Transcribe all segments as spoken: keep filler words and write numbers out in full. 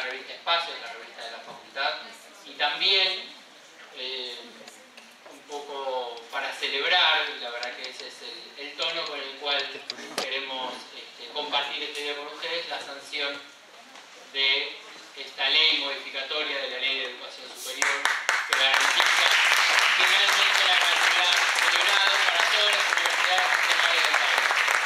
revista Espacios, la revista de la facultad, y también eh, un poco para celebrar, y la verdad que ese es el, el tono con el cual queremos este, compartir este día con ustedes, la sanción de esta ley modificatoria de la Ley de Educación Superior que garantiza finalmente la gratuidad de grado para todas las universidades nacionales del país.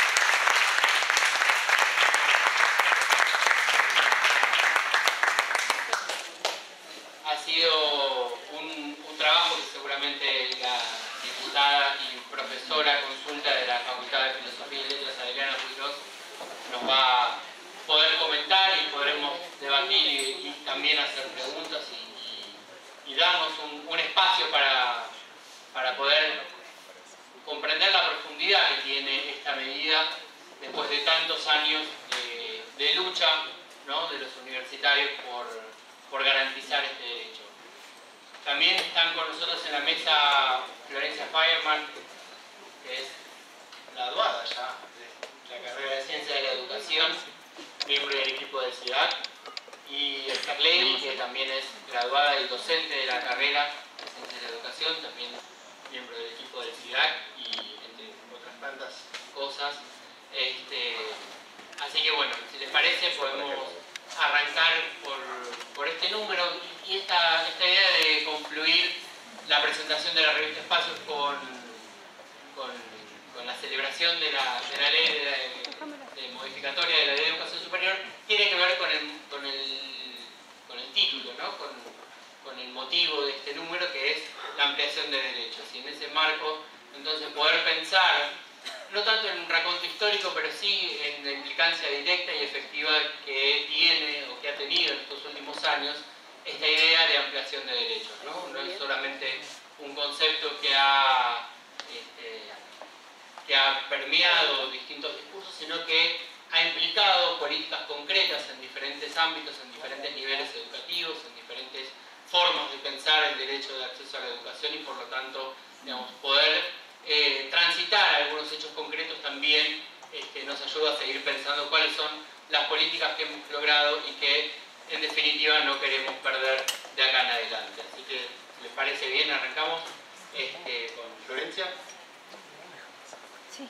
Ha sido un, un trabajo que seguramente la diputada y profesora consulta de la Facultad de Filosofía y Letras, Adriana Ruiz, nos va a poder comentar y podremos debatir y, y también hacer preguntas y, y, y darnos un, un espacio para, para poder comprender la profundidad que tiene esta medida después de tantos años de, de lucha, ¿no?, de los universitarios por, por garantizar este derecho. También están con nosotros en la mesa Florencia Fireman, que es graduada ya de la carrera de Ciencia de la Educación, miembro del equipo del CIDAC, y Esther Levy, que también es graduada y docente de la carrera de Ciencia de la Educación, también miembro del equipo del CIDAC y entre otras tantas cosas. Este, así que bueno, si les parece podemos arrancar por, por este número y esta, esta idea de concluir la presentación de la revista Espacios con, con, con la celebración de la, de la ley de, de, de modificatoria de la ley de educación superior tiene que ver con el, con el, con el título, ¿no?, con, con el motivo de este número, que es la ampliación de derechos. Y en ese marco, entonces, poder pensar no tanto en un raconto histórico, pero sí en la implicancia directa y efectiva que tiene o que ha tenido en estos últimos años esta idea de ampliación de derechos, ¿no? No es solamente un concepto que ha, este, que ha permeado distintos discursos, sino que ha implicado políticas concretas en diferentes ámbitos, en diferentes niveles educativos, en diferentes formas de pensar el derecho de acceso a la educación y por lo tanto, digamos, poder eh, transitar algunos hechos concretos también este, nos ayuda a seguir pensando cuáles son las políticas que hemos logrado y que en definitiva no queremos perder de acá en adelante. Así que, si les parece bien, arrancamos este, con Florencia. Sí.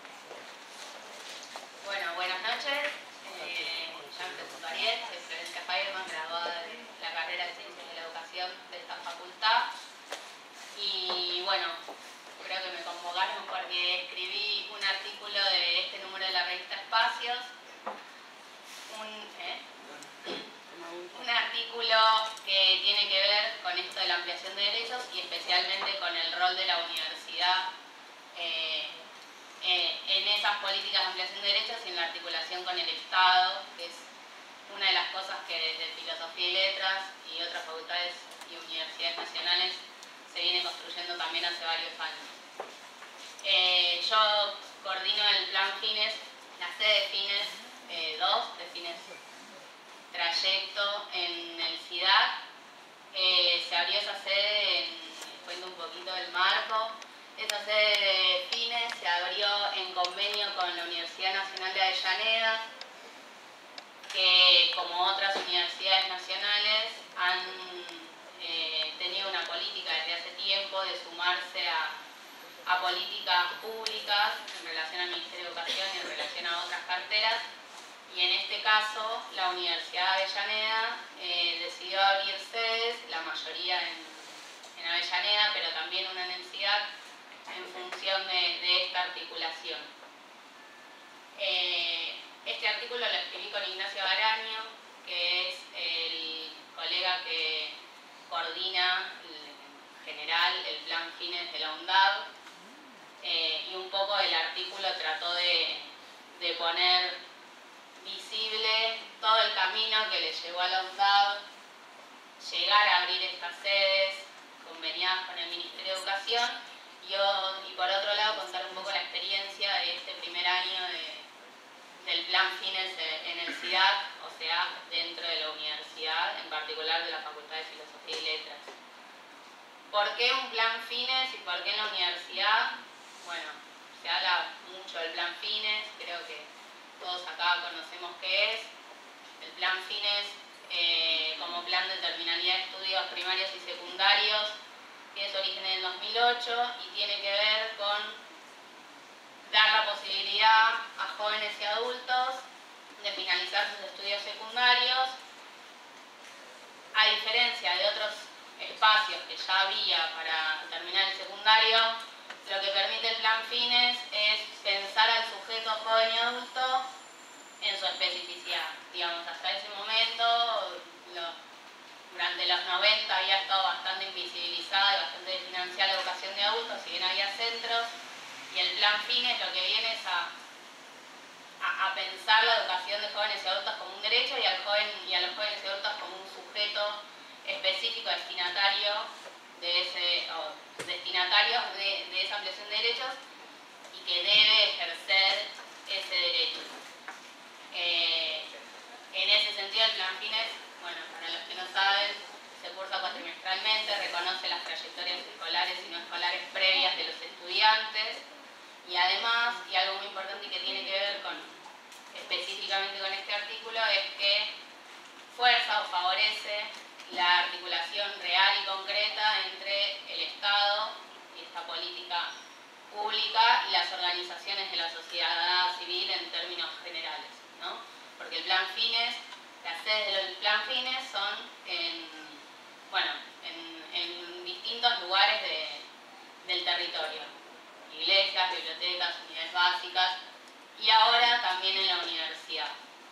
Bueno, buenas noches. Eh, ya me presento Ariel, soy Florencia Fireman, graduada de la carrera de Ciencias de la Educación de esta facultad. Y bueno, creo que me convocaron porque escribí un artículo de este número de la revista Espacios. Un, ¿eh? un artículo que tiene que ver con esto de la ampliación de derechos y especialmente con el rol de la universidad eh, eh, en esas políticas de ampliación de derechos y en la articulación con el Estado, que es una de las cosas que desde Filosofía y Letras y otras facultades y universidades nacionales se viene construyendo también hace varios años. Eh, yo coordino el plan Fines, la sede de Fines eh, dos, de Fines Trayecto en el CIDAC. Eh, se abrió esa sede, en, cuento un poquito del marco. Esa sede de Fines se abrió en convenio con la Universidad Nacional de Avellaneda, que como otras universidades nacionales han eh, tenido una política desde hace tiempo de sumarse a, a políticas públicas en relación al Ministerio de Educación y en relación a otras carteras. Y en este caso, la Universidad de Avellaneda eh, decidió abrir sedes, la mayoría en, en Avellaneda, pero también una en el CIDAC, en función de, de esta articulación. Eh, este artículo lo escribí con Ignacio Baraño, que es el colega que coordina en general el plan Fines de la UNDAB, eh, y un poco el artículo trató de, de poner visible todo el camino que le llevó a la UNDAB llegar a abrir estas sedes conveniadas con el Ministerio de Educación y, y por otro lado contar un poco la experiencia de este primer año de, del plan Fines en el CIDAC, o sea, dentro de la universidad, en particular de la Facultad de Filosofía y Letras. ¿Por qué un plan Fines y por qué en la universidad? Bueno, se habla mucho del plan Fines, creo que todos acá conocemos qué es. El plan Fines eh, como plan de terminalidad de estudios primarios y secundarios, tiene su origen en el dos mil ocho y tiene que ver con dar la posibilidad a jóvenes y adultos de finalizar sus estudios secundarios, a diferencia de otros espacios que ya había para terminar el secundario. Lo que permite el plan Fines es pensar al sujeto joven y adulto en su especificidad. Digamos, hasta ese momento, lo, durante los noventa había estado bastante invisibilizada y bastante desfinanciada la educación de adultos, si bien había centros, y el plan Fines lo que viene es a, a, a pensar la educación de jóvenes y adultos como un derecho y, al joven, y a los jóvenes y adultos como un sujeto específico, destinatario de ese, o destinatario de, de esa ampliación de derechos y que debe ejercer ese derecho. Eh, en ese sentido, el plan Fines, bueno, para los que no saben, se cursa cuatrimestralmente, reconoce las trayectorias escolares y no escolares previas de los estudiantes y además, y algo muy importante y que tiene que ver con específicamente con este artículo, es que fuerza o favorece la articulación real y concreta entre el Estado y esta política pública y las organizaciones de la sociedad civil en términos generales, ¿no? Porque el plan Fines, las sedes del plan Fines son en, bueno, en, en distintos lugares de, del territorio, iglesias, bibliotecas, unidades básicas y ahora también en la universidad.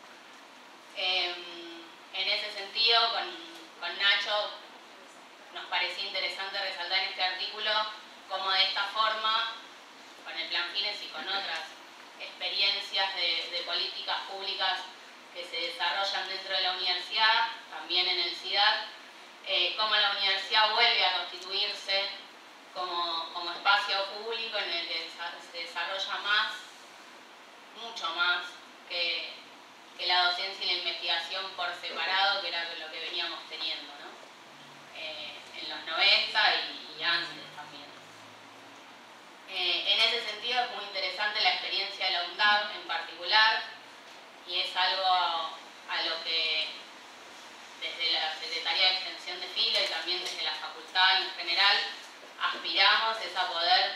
Eh, en ese sentido, con Con Nacho nos parecía interesante resaltar en este artículo cómo de esta forma, con el plan Fines y con otras experiencias de, de políticas públicas que se desarrollan dentro de la universidad, también en el C I D A C, eh, cómo la universidad vuelve a constituirse como, como espacio público en el que se desarrolla más, mucho más que, que la docencia y la investigación por separado, que era lo que veníamos teniendo, ¿no? Eh, en los noventa y, y antes también. Eh, en ese sentido es muy interesante la experiencia de la U N D A B en particular y es algo a, a lo que desde la Secretaría de Extensión de Filo y también desde la facultad en general aspiramos es a poder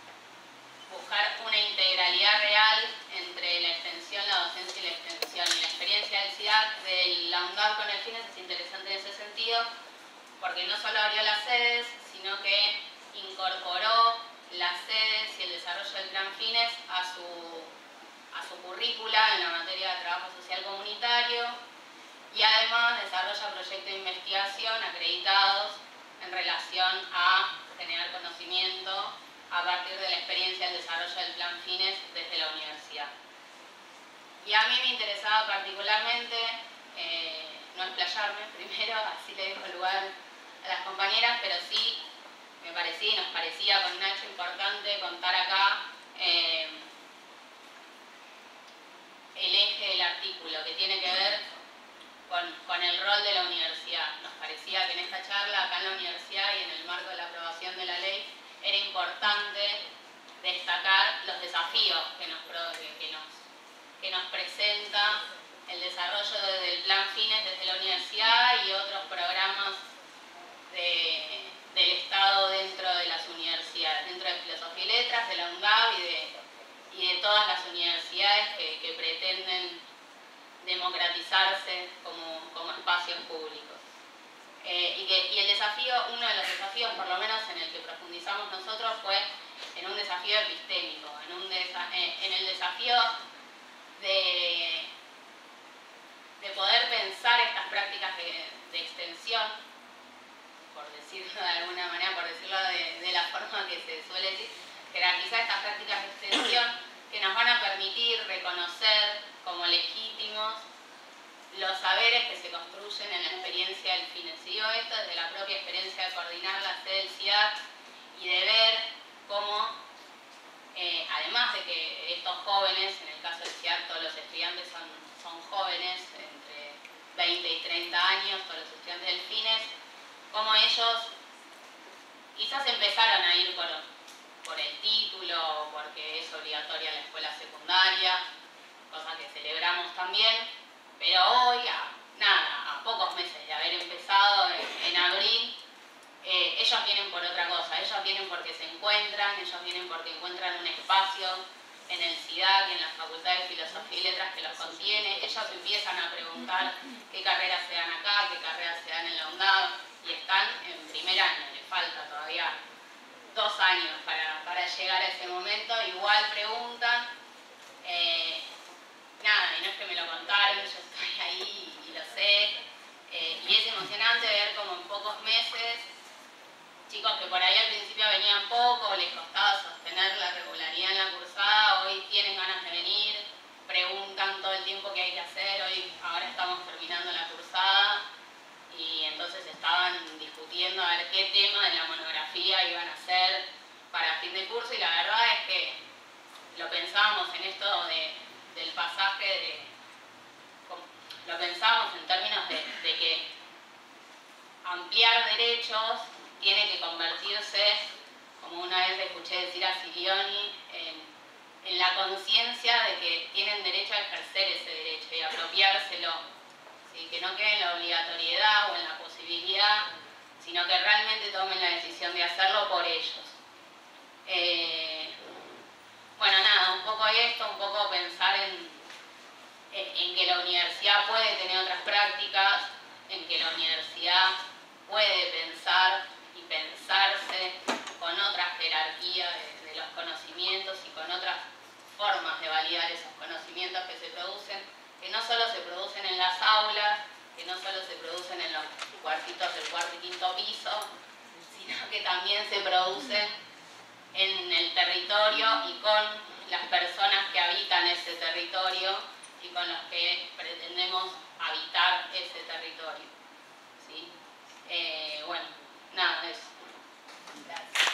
buscar una integralidad real entre la extensión, la docencia y la extensión. Y la experiencia del C I D A C de la U N D A B con el Fines es interesante en ese sentido porque no solo abrió las sedes, sino que incorporó las sedes y el desarrollo del plan Fines a su, a su currícula en la materia de trabajo social comunitario y además desarrolla proyectos de investigación acreditados en relación a generar conocimiento a partir de la experiencia del desarrollo del plan Fines desde la universidad. Y a mí me interesaba particularmente eh, no explayarme primero, así le dejo lugar a las compañeras, pero sí me parecía y nos parecía con Nacho importante contar acá eh, el eje del artículo que tiene que ver con, con el rol de la universidad. Nos parecía que en esta charla, acá en la universidad y en el marco de la aprobación de la ley, era importante destacar los desafíos que nos, que nos, que nos presenta el desarrollo del plan Fines desde la universidad y otros programas de, del Estado dentro de las universidades, dentro de Filosofía y Letras, de la U N D A B y de, y de todas las universidades que, que pretenden democratizarse como, como espacios públicos. Eh, y, que, y el desafío, uno de los desafíos por lo menos en el que profundizamos nosotros fue en un desafío epistémico, en, un desa en el desafío de, de poder pensar estas prácticas de, de extensión, por decirlo de alguna manera, por decirlo de, de la forma que se suele decir, jerarquizar estas prácticas de extensión que nos van a permitir reconocer como legítimos los saberes que se construyen en la experiencia del Fines. Y digo esto desde la propia experiencia de coordinar la sede del C I D A C y de ver cómo, eh, además de que estos jóvenes, en el caso del C I D A C todos los estudiantes son, son jóvenes, entre veinte y treinta años, todos los estudiantes del Fines, cómo ellos quizás empezaron a ir por, por el título, porque es obligatoria la escuela secundaria, cosa que celebramos también, pero hoy, a, nada, a a pocos meses de haber empezado en, en abril, eh, ellos vienen por otra cosa, ellos vienen porque se encuentran, ellos vienen porque encuentran un espacio en el CIDAC, en la Facultad de Filosofía y Letras que los contiene. Ellos empiezan a preguntar qué carreras se dan acá, qué carreras se dan en la UNDAV, y están en primer año, les falta todavía dos años para, para llegar a ese momento. Igual preguntan, eh, nada, y no es que me lo contaron, yo estoy ahí y lo sé, eh, y es emocionante ver como en pocos meses chicos que por ahí al principio venían poco, les costaba sostener la regularidad en la cursada, hoy tienen ganas de venir, preguntan todo el tiempo que hay que hacer, hoy ahora estamos terminando la cursada y entonces estaban discutiendo a ver qué tema de la monografía iban a hacer para fin de curso, y la verdad es que lo pensábamos en esto de, del pasaje, de, lo pensábamos en términos de, de que ampliar derechos tiene que convertirse, como una vez escuché decir a Silioni, en, en la conciencia de que tienen derecho a ejercer ese derecho y apropiárselo, ¿sí? Que no quede en la obligatoriedad o en la posibilidad, sino que realmente tomen la decisión de hacerlo por ellos. Eh, bueno, nada, un poco esto, un poco pensar en, en, en que la universidad puede tener otras prácticas, en que la universidad puede pensar y pensarse con otra jerarquía de, de los conocimientos y con otras formas de validar esos conocimientos que se producen, que no solo se producen en las aulas, que no solo se producen en los cuartitos del cuarto y quinto piso, sino que también se producen en el territorio y con las personas que habitan ese territorio y con los que pretendemos habitar ese territorio. ¿Sí? Eh, bueno, nada, eso. Gracias.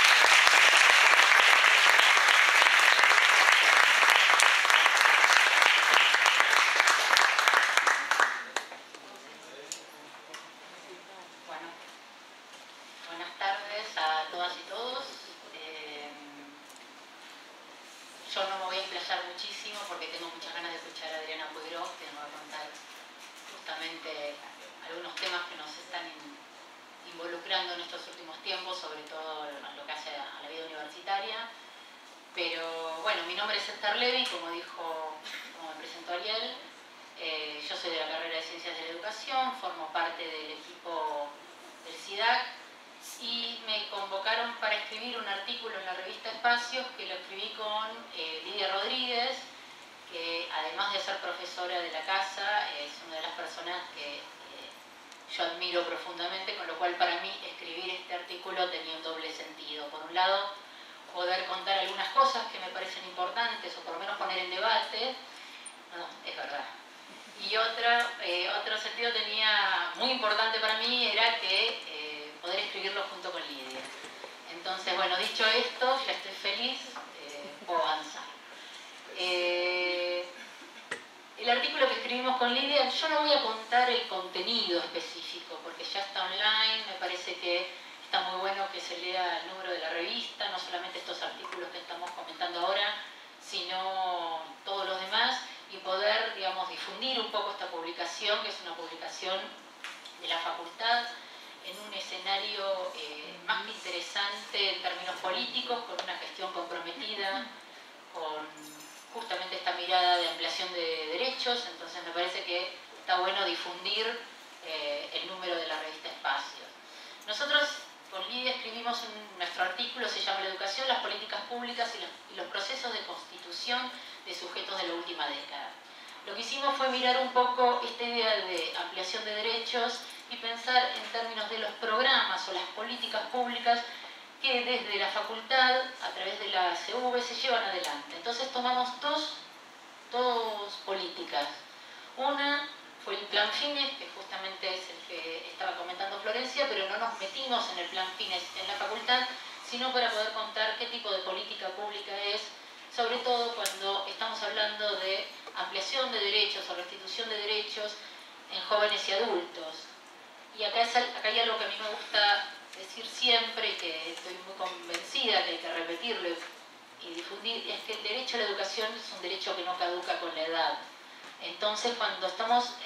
Bueno, buenas tardes a todas y todos. Eh, yo no me voy a explayar muchísimo porque tengo muchas ganas de escuchar a Adriana Puigros, que nos va a contar justamente algunos temas que nos están involucrando en estos últimos tiempos, sobre todo lo que hace a la vida universitaria. Pero bueno, mi nombre es Esther Levy, como dijo, como me presentó Ariel. Eh, yo soy de la carrera de Ciencias de la Educación, formo parte del equipo del CIDAC y me convocaron para escribir un artículo en la revista Espacios, que lo escribí con eh, Lidia Rodríguez, que además de ser profesora de la casa, es una de las personas que yo admiro profundamente, con lo cual para mí escribir este artículo tenía un doble sentido. Por un lado, poder contar algunas cosas que me parecen importantes, o por lo menos poner en debate, no, es verdad. Y otra, eh, otro sentido tenía, muy importante para mí, era que eh, poder escribirlo junto con Lidia. Entonces, bueno, dicho esto, ya estoy feliz, eh, puedo avanzar. Eh, El artículo que escribimos con Lidia, yo no voy a contar el contenido específico, porque ya está online, me parece que está muy bueno que se lea el número de la revista, no solamente estos artículos que estamos comentando ahora, sino todos los demás, y poder, digamos, difundir un poco esta publicación, que es una publicación de la facultad, en un escenario eh, más que interesante en términos políticos, con una gestión comprometida, con justamente esta mirada de ampliación de derechos. Entonces me parece que está bueno difundir eh, el número de la revista Espacios. Nosotros con Lidia escribimos un, nuestro artículo, se llama La educación, las políticas públicas y los, y los procesos de constitución de sujetos de la última década. Lo que hicimos fue mirar un poco esta idea de ampliación de derechos y pensar en términos de los programas o las políticas públicas que desde la facultad, a través de la C V, se llevan adelante. Entonces tomamos dos, dos políticas. Una fue el Plan Fines, que justamente es el que estaba comentando Florencia, pero no nos metimos en el Plan Fines en la facultad, sino para poder contar qué tipo de política pública es, sobre todo cuando estamos hablando de ampliación de derechos o restitución de derechos en jóvenes y adultos. Y acá, es, acá hay algo que a mí me gusta decir siempre, y que estoy muy convencida que hay que repetirlo y difundir, es que el derecho a la educación es un derecho que no caduca con la edad. Entonces, cuando estamos en, en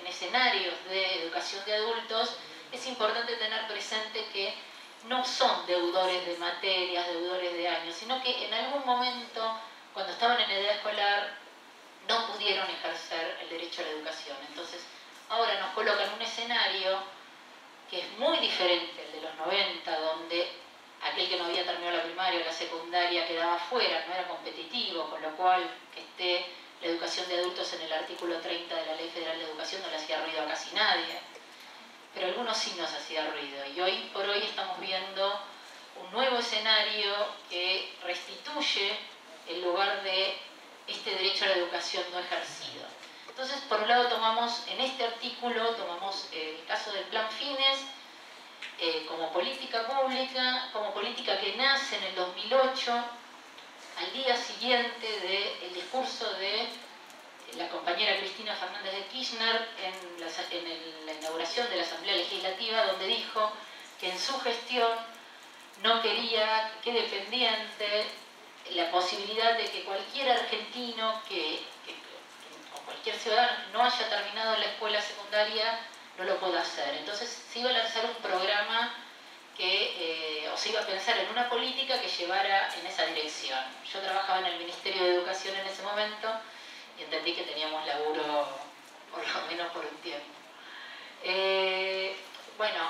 escenarios de educación de adultos, es importante tener presente que no son deudores de materias, deudores de años, sino que en algún momento, cuando estaban en edad escolar, no pudieron ejercer el derecho a la educación. Entonces, ahora nos colocan un escenario que es muy diferente al de los noventa, donde aquel que no había terminado la primaria o la secundaria quedaba fuera, no era competitivo, con lo cual que esté la educación de adultos en el artículo treinta de la Ley Federal de Educación no le hacía ruido a casi nadie, pero a algunos sí nos hacía ruido. Y hoy por hoy estamos viendo un nuevo escenario que restituye el lugar de este derecho a la educación no ejercido. Entonces, por un lado tomamos, en este artículo, tomamos el caso del Plan Fines, Eh, como política pública, como política que nace en el dos mil ocho, al día siguiente del discurso de la compañera Cristina Fernández de Kirchner en la, en el, la inauguración de la Asamblea Legislativa, donde dijo que en su gestión no quería que quede pendiente la posibilidad de que cualquier argentino que, que, que, o cualquier ciudadano que no haya terminado la escuela secundaria no lo pueda hacer. Entonces se iba a lanzar un programa que, eh, o se iba a pensar en una política que llevara en esa dirección. Yo trabajaba en el Ministerio de Educación en ese momento y entendí que teníamos laburo por lo menos por un tiempo. Eh, bueno,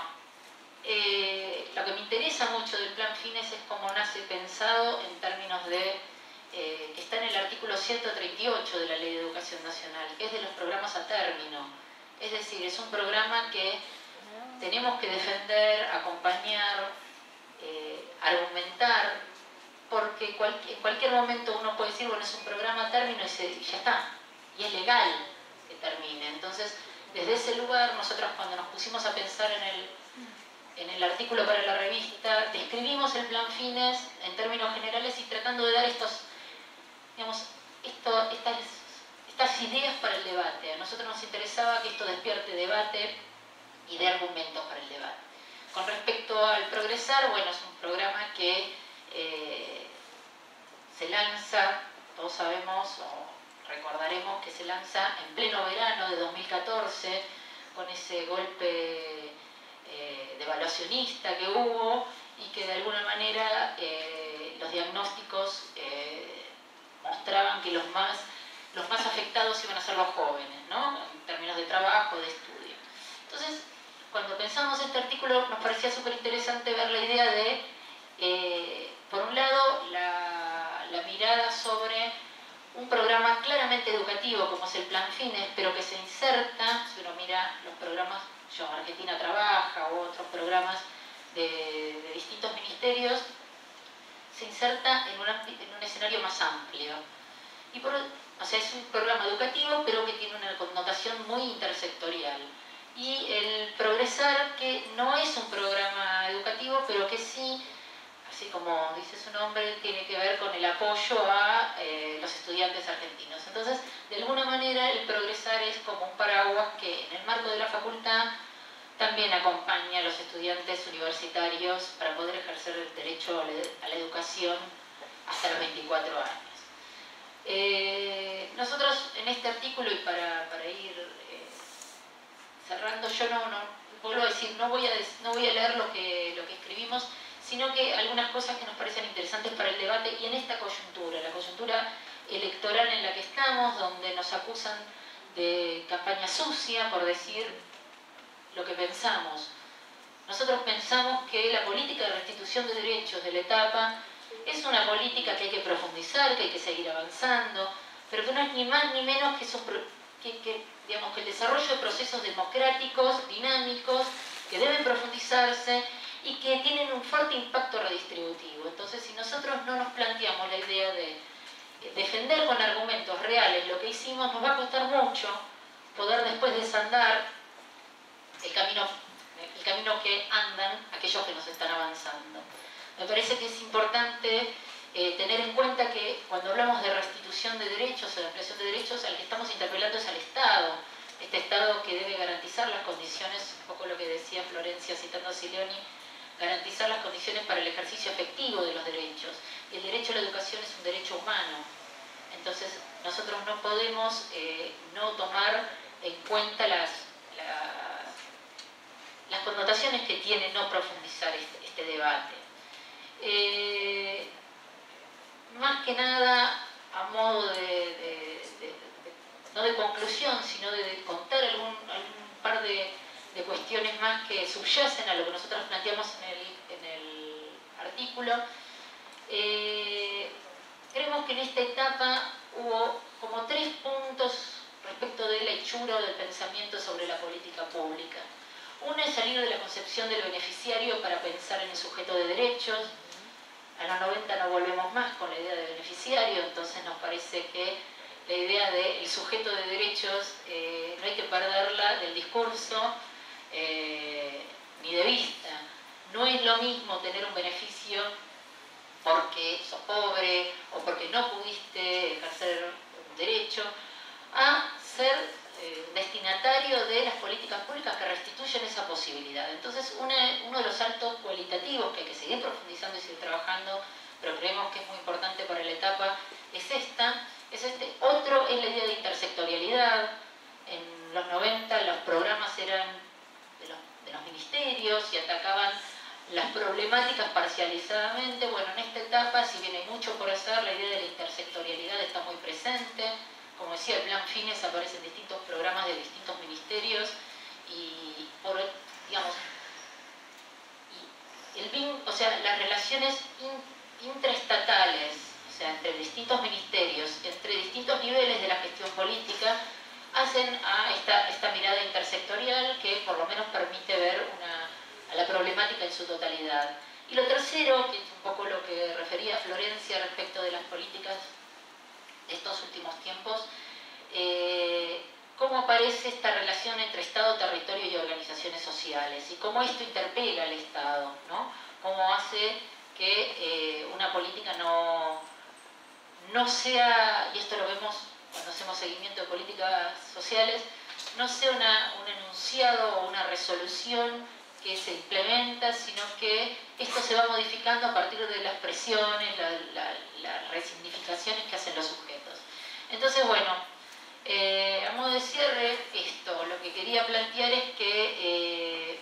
eh, lo que me interesa mucho del Plan Fines es cómo nace pensado en términos de, eh, que está en el artículo ciento treinta y ocho de la Ley de Educación Nacional, que es de los programas a término. Es decir, es un programa que tenemos que defender, acompañar, eh, argumentar, porque cual, en cualquier momento uno puede decir, bueno, es un programa a término y, se, y ya está, y es legal que termine. Entonces, desde ese lugar, nosotros cuando nos pusimos a pensar en el, en el artículo para la revista, describimos el Plan Fines en términos generales y tratando de dar estos, digamos, esto, estas estas ideas para el debate. A nosotros nos interesaba que esto despierte debate y dé argumentos para el debate. Con respecto al Progresar, bueno, es un programa que eh, se lanza, todos sabemos o recordaremos que se lanza en pleno verano de dos mil catorce, con ese golpe eh, devaluacionista que hubo y que de alguna manera eh, los diagnósticos eh, mostraban que los más los más afectados iban a ser los jóvenes, ¿no? En términos de trabajo, de estudio. Entonces, cuando pensamos este artículo, nos parecía súper interesante ver la idea de, eh, por un lado, la, la mirada sobre un programa claramente educativo, como es el Plan Fines, pero que se inserta, si uno mira los programas, yo, Argentina Trabaja, u otros programas de, de distintos ministerios, se inserta en, una, en un escenario más amplio. Y por O sea, es un programa educativo, pero que tiene una connotación muy intersectorial. Y el Progresar, que no es un programa educativo, pero que sí, así como dice su nombre, tiene que ver con el apoyo a eh, los estudiantes argentinos. Entonces, de alguna manera, el Progresar es como un paraguas que en el marco de la facultad también acompaña a los estudiantes universitarios para poder ejercer el derecho a la educación hasta los veinticuatro años. Eh, nosotros en este artículo, y para, para ir eh, cerrando, yo no, no vuelvo a decir, no voy a, no voy a leer lo que, lo que escribimos, sino que algunas cosas que nos parecen interesantes para el debate y en esta coyuntura, la coyuntura electoral en la que estamos, donde nos acusan de campaña sucia por decir lo que pensamos. Nosotros pensamos que la política de restitución de derechos de la etapa es una política que hay que profundizar, que hay que seguir avanzando, pero que no es ni más ni menos que, esos, que, que, digamos, que el desarrollo de procesos democráticos, dinámicos, que deben profundizarse y que tienen un fuerte impacto redistributivo. Entonces, si nosotros no nos planteamos la idea de defender con argumentos reales lo que hicimos, nos va a costar mucho poder después desandar el camino, el camino que andan aquellos que nos están avanzando. Me parece que es importante eh, tener en cuenta que cuando hablamos de restitución de derechos o de ampliación de derechos, al que estamos interpelando es al Estado. Este Estado que debe garantizar las condiciones, un poco lo que decía Florencia citando a Silioni, garantizar las condiciones para el ejercicio efectivo de los derechos. Y el derecho a la educación es un derecho humano. Entonces, nosotros no podemos eh, no tomar en cuenta las la, las connotaciones que tiene no profundizar este, este debate. Eh, más que nada, a modo de, de, de, de no de conclusión, sino de, de contar algún, algún par de, de cuestiones más que subyacen a lo que nosotros planteamos en el, en el artículo. Eh, creemos que en esta etapa hubo como tres puntos respecto de la hechura o del pensamiento sobre la política pública. Una es salir de la concepción del beneficiario para pensar en el sujeto de derechos. A los noventa no volvemos más con la idea de beneficiario, entonces nos parece que la idea del sujeto de derechos eh, no hay que perderla del discurso eh, ni de vista. No es lo mismo tener un beneficio porque sos pobre o porque no pudiste ejercer un derecho, a ser eh, destinatario de las políticas públicas que restituyen esa posibilidad. Entonces, una, uno de los saltos cualitativos que hay que seguir profundizando y seguir trabajando, pero creemos que es muy importante para la etapa, es esta, es este. Otro es la idea de intersectorialidad. En los noventa los programas eran de los, de los ministerios y atacaban las problemáticas parcializadamente. Bueno, en esta etapa, si bien hay mucho por hacer, la idea de la intersectorialidad está muy presente. Como decía, el Plan Fines aparece en distintos programas de distintos ministerios y, por, digamos, y el, o sea, las relaciones in, intraestatales, o sea, entre distintos ministerios, entre distintos niveles de la gestión política, hacen a esta, esta mirada intersectorial que por lo menos permite ver una, a la problemática en su totalidad. Y lo tercero, que es un poco lo que refería Florencia respecto de las políticas de estos últimos tiempos, eh, cómo aparece esta relación entre Estado, territorio y organizaciones sociales y cómo esto interpela al Estado, ¿no? Cómo hace que eh, una política no, no sea, y esto lo vemos cuando hacemos seguimiento de políticas sociales, no sea una, un enunciado o una resolución que se implementa, sino que esto se va modificando a partir de las presiones, la, la, las resignificaciones que hacen los sujetos. Entonces, bueno, eh, a modo de cierre, esto, lo que quería plantear es que eh,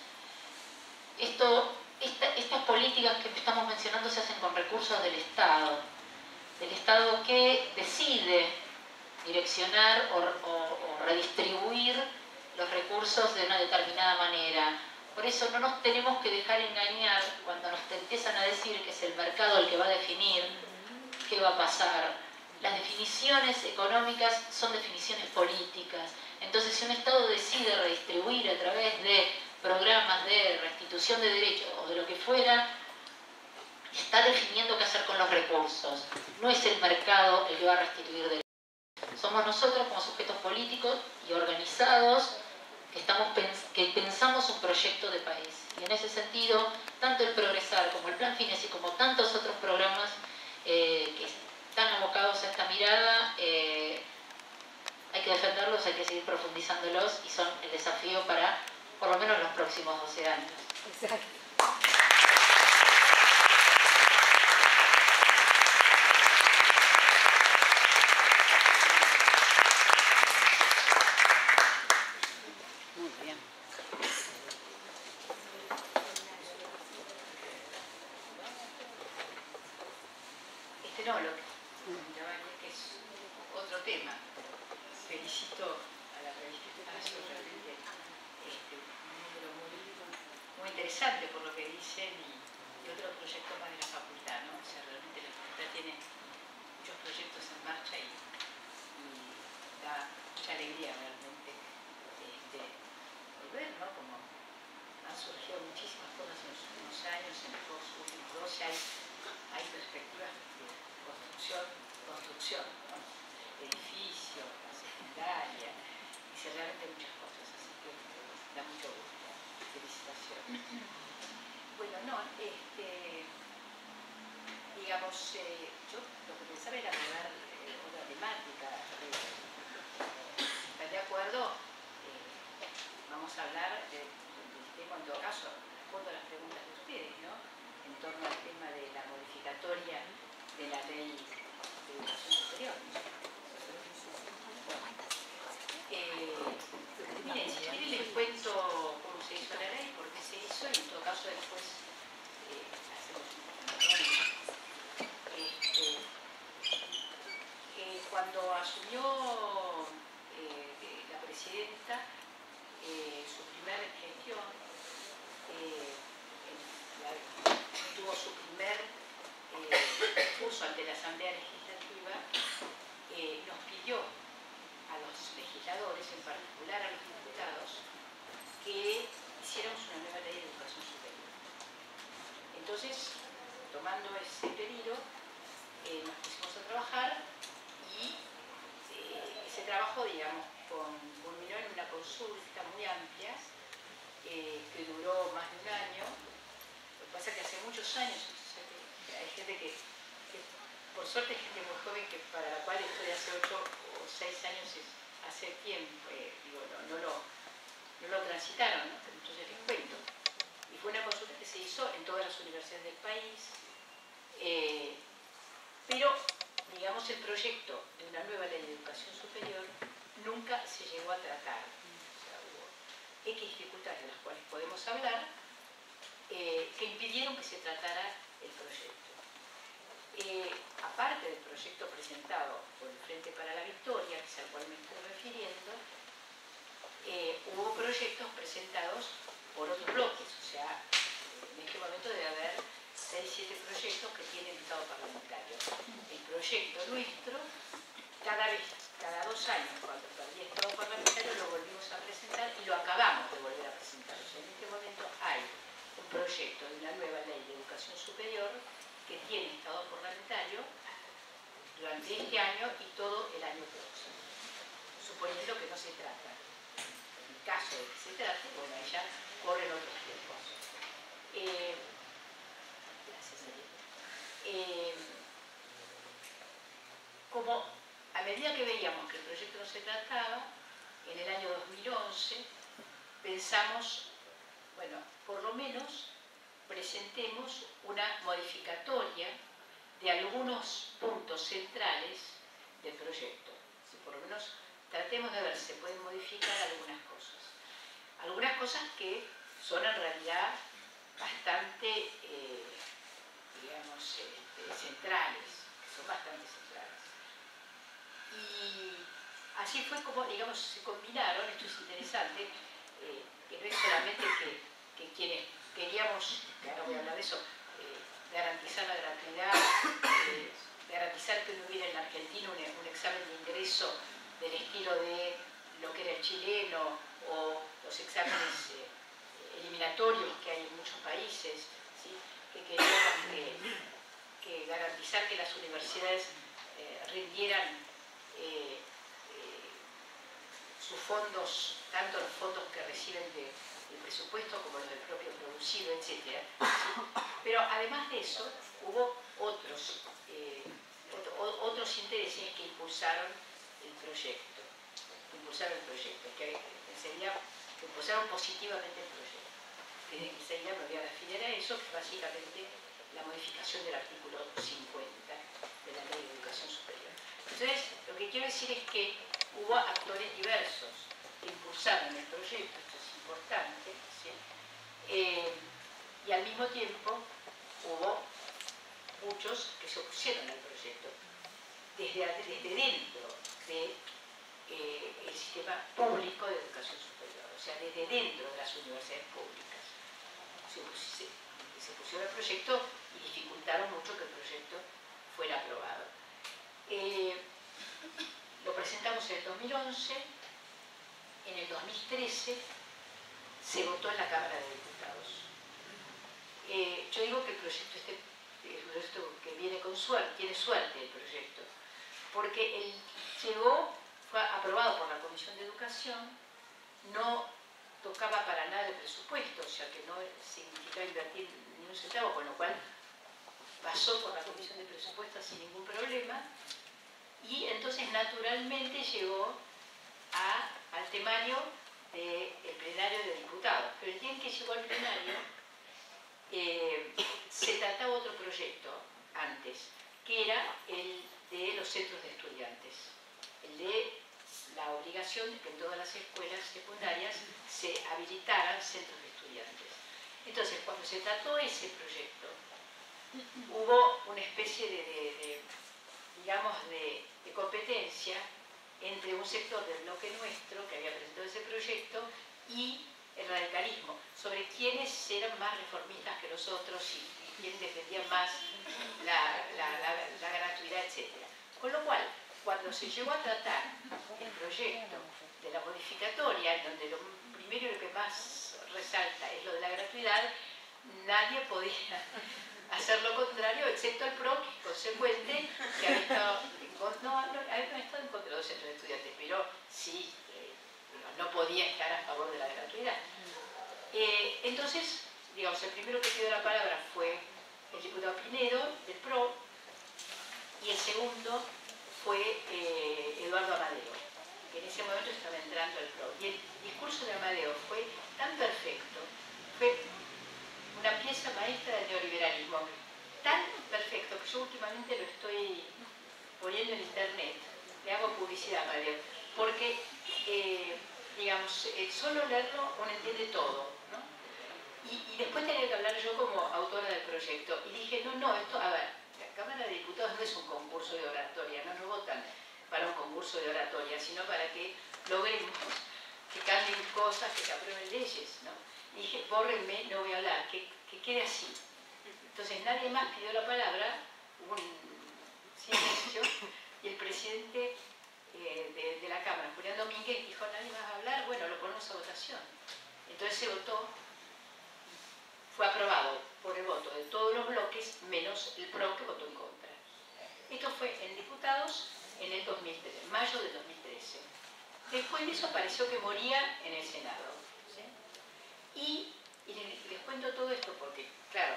esto, esta, estas políticas que estamos mencionando se hacen con recursos del Estado, del Estado que decide direccionar o, o, o redistribuir los recursos de una determinada manera. Por eso no nos tenemos que dejar engañar cuando nos empiezan a decir que es el mercado el que va a definir qué va a pasar. Las definiciones económicas son definiciones políticas. Entonces, si un Estado decide redistribuir a través de programas de restitución de derechos o de lo que fuera, está definiendo qué hacer con los recursos. No es el mercado el que va a restituir derechos. Somos nosotros como sujetos políticos y organizados que, estamos, que pensamos un proyecto de país. Y en ese sentido, tanto el Progresar como el Plan Fines y como tantos otros programas eh, que están abocados a esta mirada, eh, hay que defenderlos, hay que seguir profundizándolos y son el desafío para por lo menos los próximos doce años. Exacto. Por lo que dicen y, y otro proyecto más de la facultad, ¿no? O sea, realmente la facultad tiene muchos proyectos en marcha y, y da mucha alegría realmente este, volver, ¿no? Como han surgido muchísimas cosas en los últimos años, en los dos últimos doce hay, hay perspectivas de construcción, construcción, ¿no? Edificios, la secundaria, y se realmente muchas cosas, así que da mucho gusto. Felicitaciones. Bueno, no, este, digamos, eh, yo lo que pensaba era abordar eh, otra temática. Eh, ¿Están de acuerdo? Eh, vamos a hablar de, del tema, en todo caso, respondo a las preguntas de ustedes, ¿no? En torno al tema de la modificatoria de la ley de educación superior. Eh, miren, si asumió eh, la presidenta, eh, su primera gestión, eh, la, tuvo su primer eh, curso ante la Asamblea Legislativa, eh, nos pidió a los legisladores, en particular a los diputados, que hiciéramos una nueva ley de educación superior. Entonces, tomando ese pedido, eh, nos pusimos a trabajar y eh, ese trabajo, digamos, con, culminó en una consulta muy amplia eh, que duró más de un año. Lo que pasa es que hace muchos años, o sea, que hay gente que, que, por suerte, hay gente muy joven que para la cual esto de hace ocho o seis años es hace tiempo, eh, digo, no, no, lo, no lo transitaron, ¿no? Entonces les cuento. Y fue una consulta que se hizo en todas las universidades del país, eh, pero, digamos, el proyecto de una nueva ley de educación superior nunca se llegó a tratar. O sea, hubo X dificultades de las cuales podemos hablar, eh, que impidieron que se tratara el proyecto. Eh, aparte del proyecto presentado por el Frente para la Victoria, que es al cual me estoy refiriendo, eh, hubo proyectos presentados por otros bloques, o sea, en este momento debe haber seis siete proyectos que tienen estado parlamentario. El proyecto nuestro, cada vez, cada dos años, cuando perdía estado parlamentario, lo volvimos a presentar y lo acabamos de volver a presentar. O sea, en este momento hay un proyecto de una nueva ley de educación superior que tiene estado parlamentario durante este año y todo el año próximo, suponiendo que no se trata. En el caso de que se trate, bueno, ahí ya corren otros tiempos. Eh, gracias, Ariel. Eh, como a medida que veíamos que el proyecto no se trataba, en el año dos mil once pensamos, bueno, por lo menos presentemos una modificatoria de algunos puntos centrales del proyecto. Si por lo menos tratemos de ver si se pueden modificar algunas cosas. Algunas cosas que son en realidad bastante, eh, digamos, este, centrales, son bastante centrales. Y así fue como, digamos, se combinaron, esto es interesante, eh, que no es solamente que, que quienes queríamos, que ahora voy a hablar de eso, eh, garantizar la gratuidad, eh, garantizar que no hubiera en la Argentina un, un examen de ingreso del estilo de lo que era el chileno o los exámenes eh, eliminatorios que hay en muchos países, ¿sí? Que queríamos que, que garantizar que las universidades eh, rindieran eh, eh, sus fondos, tanto los fondos que reciben de el presupuesto como los del propio producido, etcétera. ¿Sí? Pero además de eso, hubo otros, eh, otro, otros intereses que impulsaron el proyecto, que impulsaron el proyecto, que enseguida que impulsaron positivamente el proyecto. Que enseguida me voy a referir a eso, que es básicamente la modificación del artículo cincuenta de la Ley de Educación Superior. Entonces, lo que quiero decir es que hubo actores diversos que impulsaron el proyecto, esto es importante, ¿sí? eh, y al mismo tiempo hubo muchos que se opusieron al proyecto desde, desde dentro del de, sistema público de educación superior, o sea, desde dentro de las universidades públicas. Se, se, se opusieron al proyecto y dificultaron mucho que el proyecto fuera aprobado. Eh, lo presentamos en el dos mil once. En el dos mil trece se votó en la Cámara de Diputados. Eh, yo digo que el proyecto, este, el proyecto que viene con suerte, tiene suerte el proyecto, porque él llegó, fue aprobado por la Comisión de Educación, no tocaba para nada el presupuesto, o sea que no significaba invertir ni un centavo, con lo cual pasó por la Comisión de Presupuestos sin ningún problema, y entonces naturalmente llegó a, al temario del plenario de diputados. Pero el día en que llegó al plenario, eh, se trataba otro proyecto antes, que era el de los centros de estudiantes, el de la obligación de que en todas las escuelas secundarias se habilitaran centros de estudiantes. Entonces, cuando se trató ese proyecto, hubo una especie de, de, de digamos, de, de competencia competencia entre un sector del bloque nuestro que había presentado ese proyecto y el radicalismo, sobre quiénes eran más reformistas que los otros y, y quién defendía más la, la, la, la gratuidad, etcétera. Con lo cual, cuando se llegó a tratar el proyecto de la modificatoria, en donde lo primero y lo que más resalta es lo de la gratuidad, nadie podía hacer lo contrario, excepto el P R O, que es consecuente, que había estado en contra, no, no, había estado en contra de los centros de estudiantes, pero sí, eh, no podía estar a favor de la gratuidad. Eh, entonces, digamos, el primero que pidió la palabra fue el diputado Pinedo, del P R O, y el segundo fue eh, Eduardo Amadeo, que en ese momento estaba entrando al P R O. Y el discurso de Amadeo fue tan perfecto, fue una pieza maestra del neoliberalismo, tan perfecto que yo últimamente lo estoy poniendo en internet, le hago publicidad a Amadeo, porque, eh, digamos, eh, solo leerlo uno entiende todo, ¿no? Y, y después tenía que hablar yo como autora del proyecto, y dije, no, no, esto, a ver, la Cámara de Diputados no es un concurso de oratoria, no nos votan para un concurso de oratoria, sino para que logremos que cambien cosas, que se aprueben leyes, ¿no? Y dije, bórrenme, no voy a hablar, que, que quede así. Entonces nadie más pidió la palabra, hubo un silencio, y el presidente eh, de, de la Cámara, Julián Domínguez, dijo, nadie más va a hablar, bueno, lo ponemos a votación. Entonces se votó, fue aprobado por el voto de todos los bloques, menos el P R O que votó en contra. Esto fue en diputados en el dos mil trece, en mayo del dos mil trece. Después de eso pareció que moría en el Senado. ¿Sí? Y, y les, les cuento todo esto porque, claro,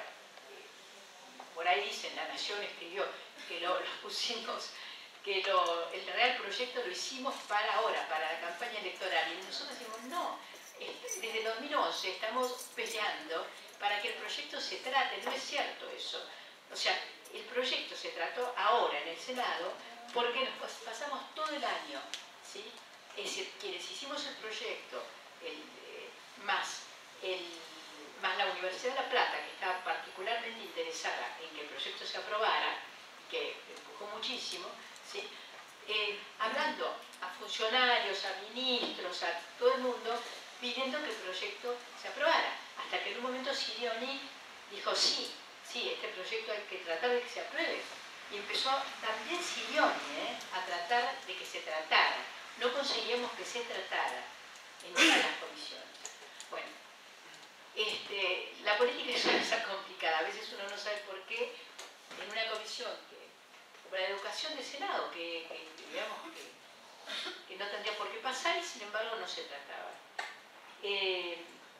por ahí dicen, La Nación escribió que lo, lo pusimos, que lo, el real proyecto lo hicimos para ahora, para la campaña electoral. Y nosotros decimos, no, desde el dos mil once estamos peleando para que el proyecto se trate, no es cierto eso. O sea, el proyecto se trató ahora en el Senado porque nos pasamos todo el año, ¿sí? Es decir, quienes hicimos el proyecto, el, eh, más, el, más la Universidad de La Plata, que estaba particularmente interesada en que el proyecto se aprobara, que empujó muchísimo, ¿sí? eh, hablando a funcionarios, a ministros, a todo el mundo, pidiendo que el proyecto se aprobara. Hasta que en un momento Sirioni dijo, sí, sí, este proyecto hay que tratar de que se apruebe. Y empezó también Sirioni ¿eh? a tratar de que se tratara. No conseguíamos que se tratara en todas las comisiones. Bueno, este, la política es una cosa complicada. A veces uno no sabe por qué en una comisión que, como la educación del Senado, que, que, digamos, que, que no tendría por qué pasar y sin embargo no se trataba. Eh,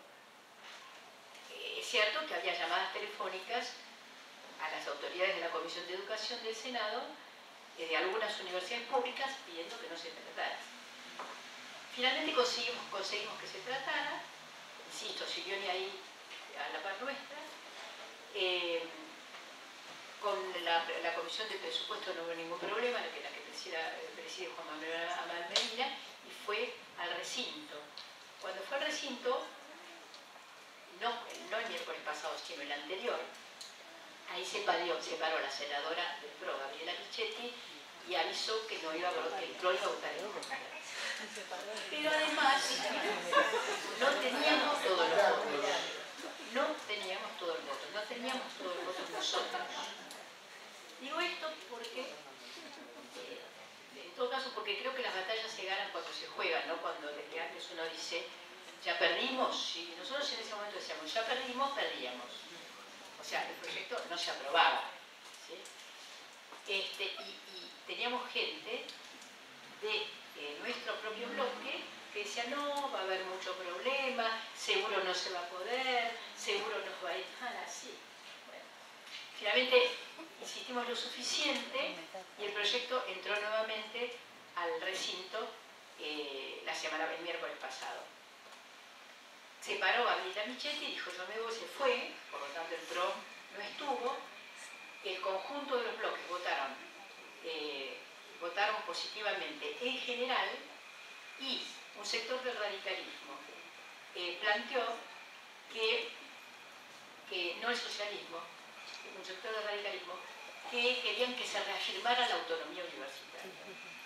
es cierto que había llamadas telefónicas a las autoridades de la Comisión de Educación del Senado eh, de algunas universidades públicas pidiendo que no se tratara. Finalmente conseguimos, conseguimos que se tratara, insisto, Sirioni ahí a la par nuestra, eh, con la, la Comisión de Presupuesto no hubo ningún problema, la que, la que presida, preside Juan Manuel Amal Medina, y fue al recinto. Cuando fue al recinto, no, no el miércoles pasado, sino el anterior, ahí se paró, se paró la senadora del P R O, Gabriela Michetti, y avisó que no iba a votar, que el P R O iba a votar en contra. Pero además, no teníamos todos los votos. No teníamos todos los votos, no teníamos todos los votos nosotros. Digo esto porque, eh, en todo caso, porque creo que las batallas se ganan cuando se juegan, ¿no? Cuando desde antes uno dice, ya perdimos, y nosotros en ese momento decíamos, ya perdimos, perdíamos. O sea, el proyecto no se aprobaba. ¿Sí? Este, y, y teníamos gente de eh, nuestro propio bloque que decía, no, va a haber mucho problema, seguro no se va a poder, seguro nos va a ir mal así. Bueno, finalmente insistimos lo suficiente y el proyecto entró nuevamente al recinto eh, la semana, el miércoles pasado. Se paró Gabriela Michetti y dijo, yo me voy, se fue, por lo tanto el P R O no estuvo. El conjunto de los bloques votaron, eh, votaron positivamente en general y un sector del radicalismo eh, planteó que, que, no el socialismo, un sector del radicalismo, que querían que se reafirmara la autonomía universitaria.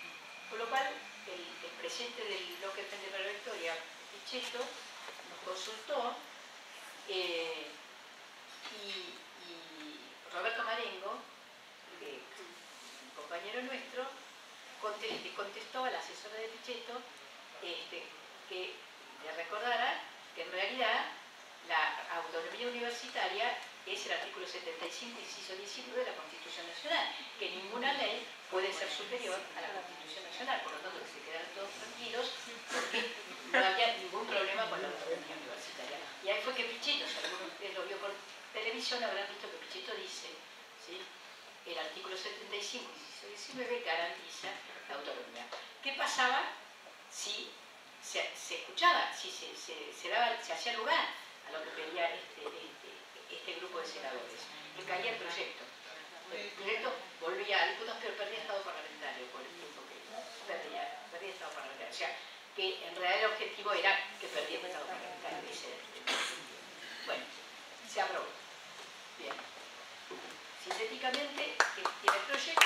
Con lo cual, el, el presidente del bloque de Frente para la Victoria, Pichetto, nos consultó eh, y, y Roberto Marengo, eh, un compañero nuestro, contestó, contestó a la asesora de Pichetto este, que le recordara que en realidad la autonomía universitaria es el artículo setenta y cinco, inciso diecinueve de la Constitución Nacional, que ninguna ley puede ser superior a la Constitución Nacional, por lo tanto que se quedaran todos tranquilos porque no había ningún problema con la autonomía universitaria. Y ahí fue que Pichetto, si alguno de ustedes lo vio por televisión, habrán visto que Pichetto dice, ¿sí?, el artículo setenta y cinco, inciso diecinueve garantiza la autonomía. ¿Qué pasaba si se, se escuchaba, si se, se, se, daba, se hacía lugar a lo que pedía este, este, este grupo de senadores? Que caía el proyecto. El proyecto volvía a diputados, pero perdía estado parlamentario por el tiempo que perdía, perdía estado parlamentario. O sea, que en realidad el objetivo era que perdiera estado parlamentario. Ese era el objetivo. Bueno, se aprobó. Bien. Sintéticamente, que tiene el proyecto.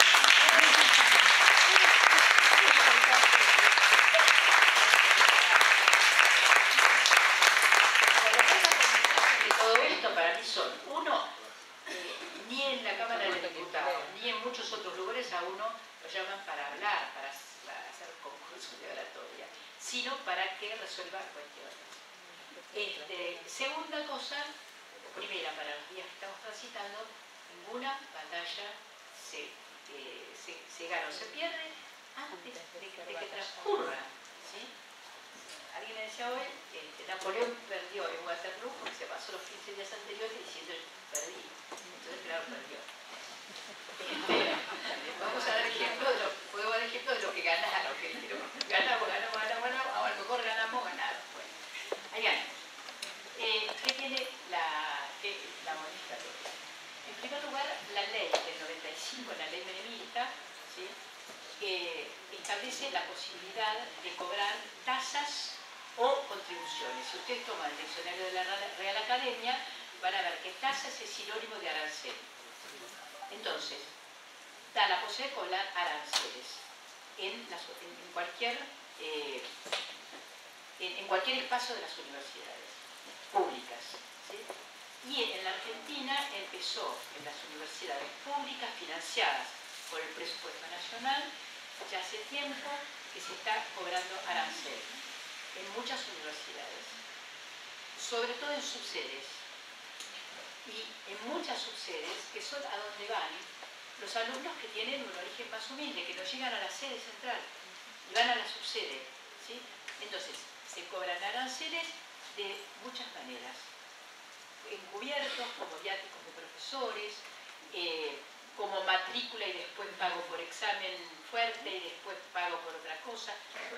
Todo esto para mí son, uno, eh, ni en la Cámara de Diputados, ni en muchos otros lugares a uno lo llaman para hablar, para, para hacer concursos de oratoria, sino para que resuelva cuestiones. Este, segunda cosa, primera, para los días que estamos transitando, ninguna batalla se, eh, se, se gana o se pierde antes de, de que transcurra, ¿sí? Alguien me decía hoy, este, Napoleón perdió en Waterloo porque se pasó los quince días anteriores diciendo perdí. Entonces, claro, perdió. Este, vamos a dar ejemplo de lo, puedo dar ejemplo de lo que ganaron, que dijeron, ganamos, ganamos, ganamos, ganamos, a lo mejor ganamos, ganamos. Bueno, ahí ganamos. Eh, ¿Qué tiene la, qué, la modificatoria? En primer lugar, la ley del noventa y cinco, la ley menemista, ¿sí?, eh, establece la posibilidad de cobrar tasas o contribuciones. Si ustedes toman el diccionario de la Real Academia, van a ver que tasas es sinónimo de arancel. Entonces, da la posibilidad de cobrar aranceles en, las, en, en, cualquier, eh, en, en cualquier espacio de las universidades públicas, ¿sí? Y en la Argentina empezó en las universidades públicas financiadas por el presupuesto nacional, ya hace tiempo que se está cobrando arancel en muchas universidades, sobre todo en subsedes, y en muchas subsedes que son a donde van los alumnos que tienen un origen más humilde, que no llegan a la sede central y van a la subsede, ¿sí? Entonces, se cobran aranceles de muchas maneras, encubiertos, como viáticos de profesores, eh, como matrícula y después pago por examen fuerte y después pago por otra cosa,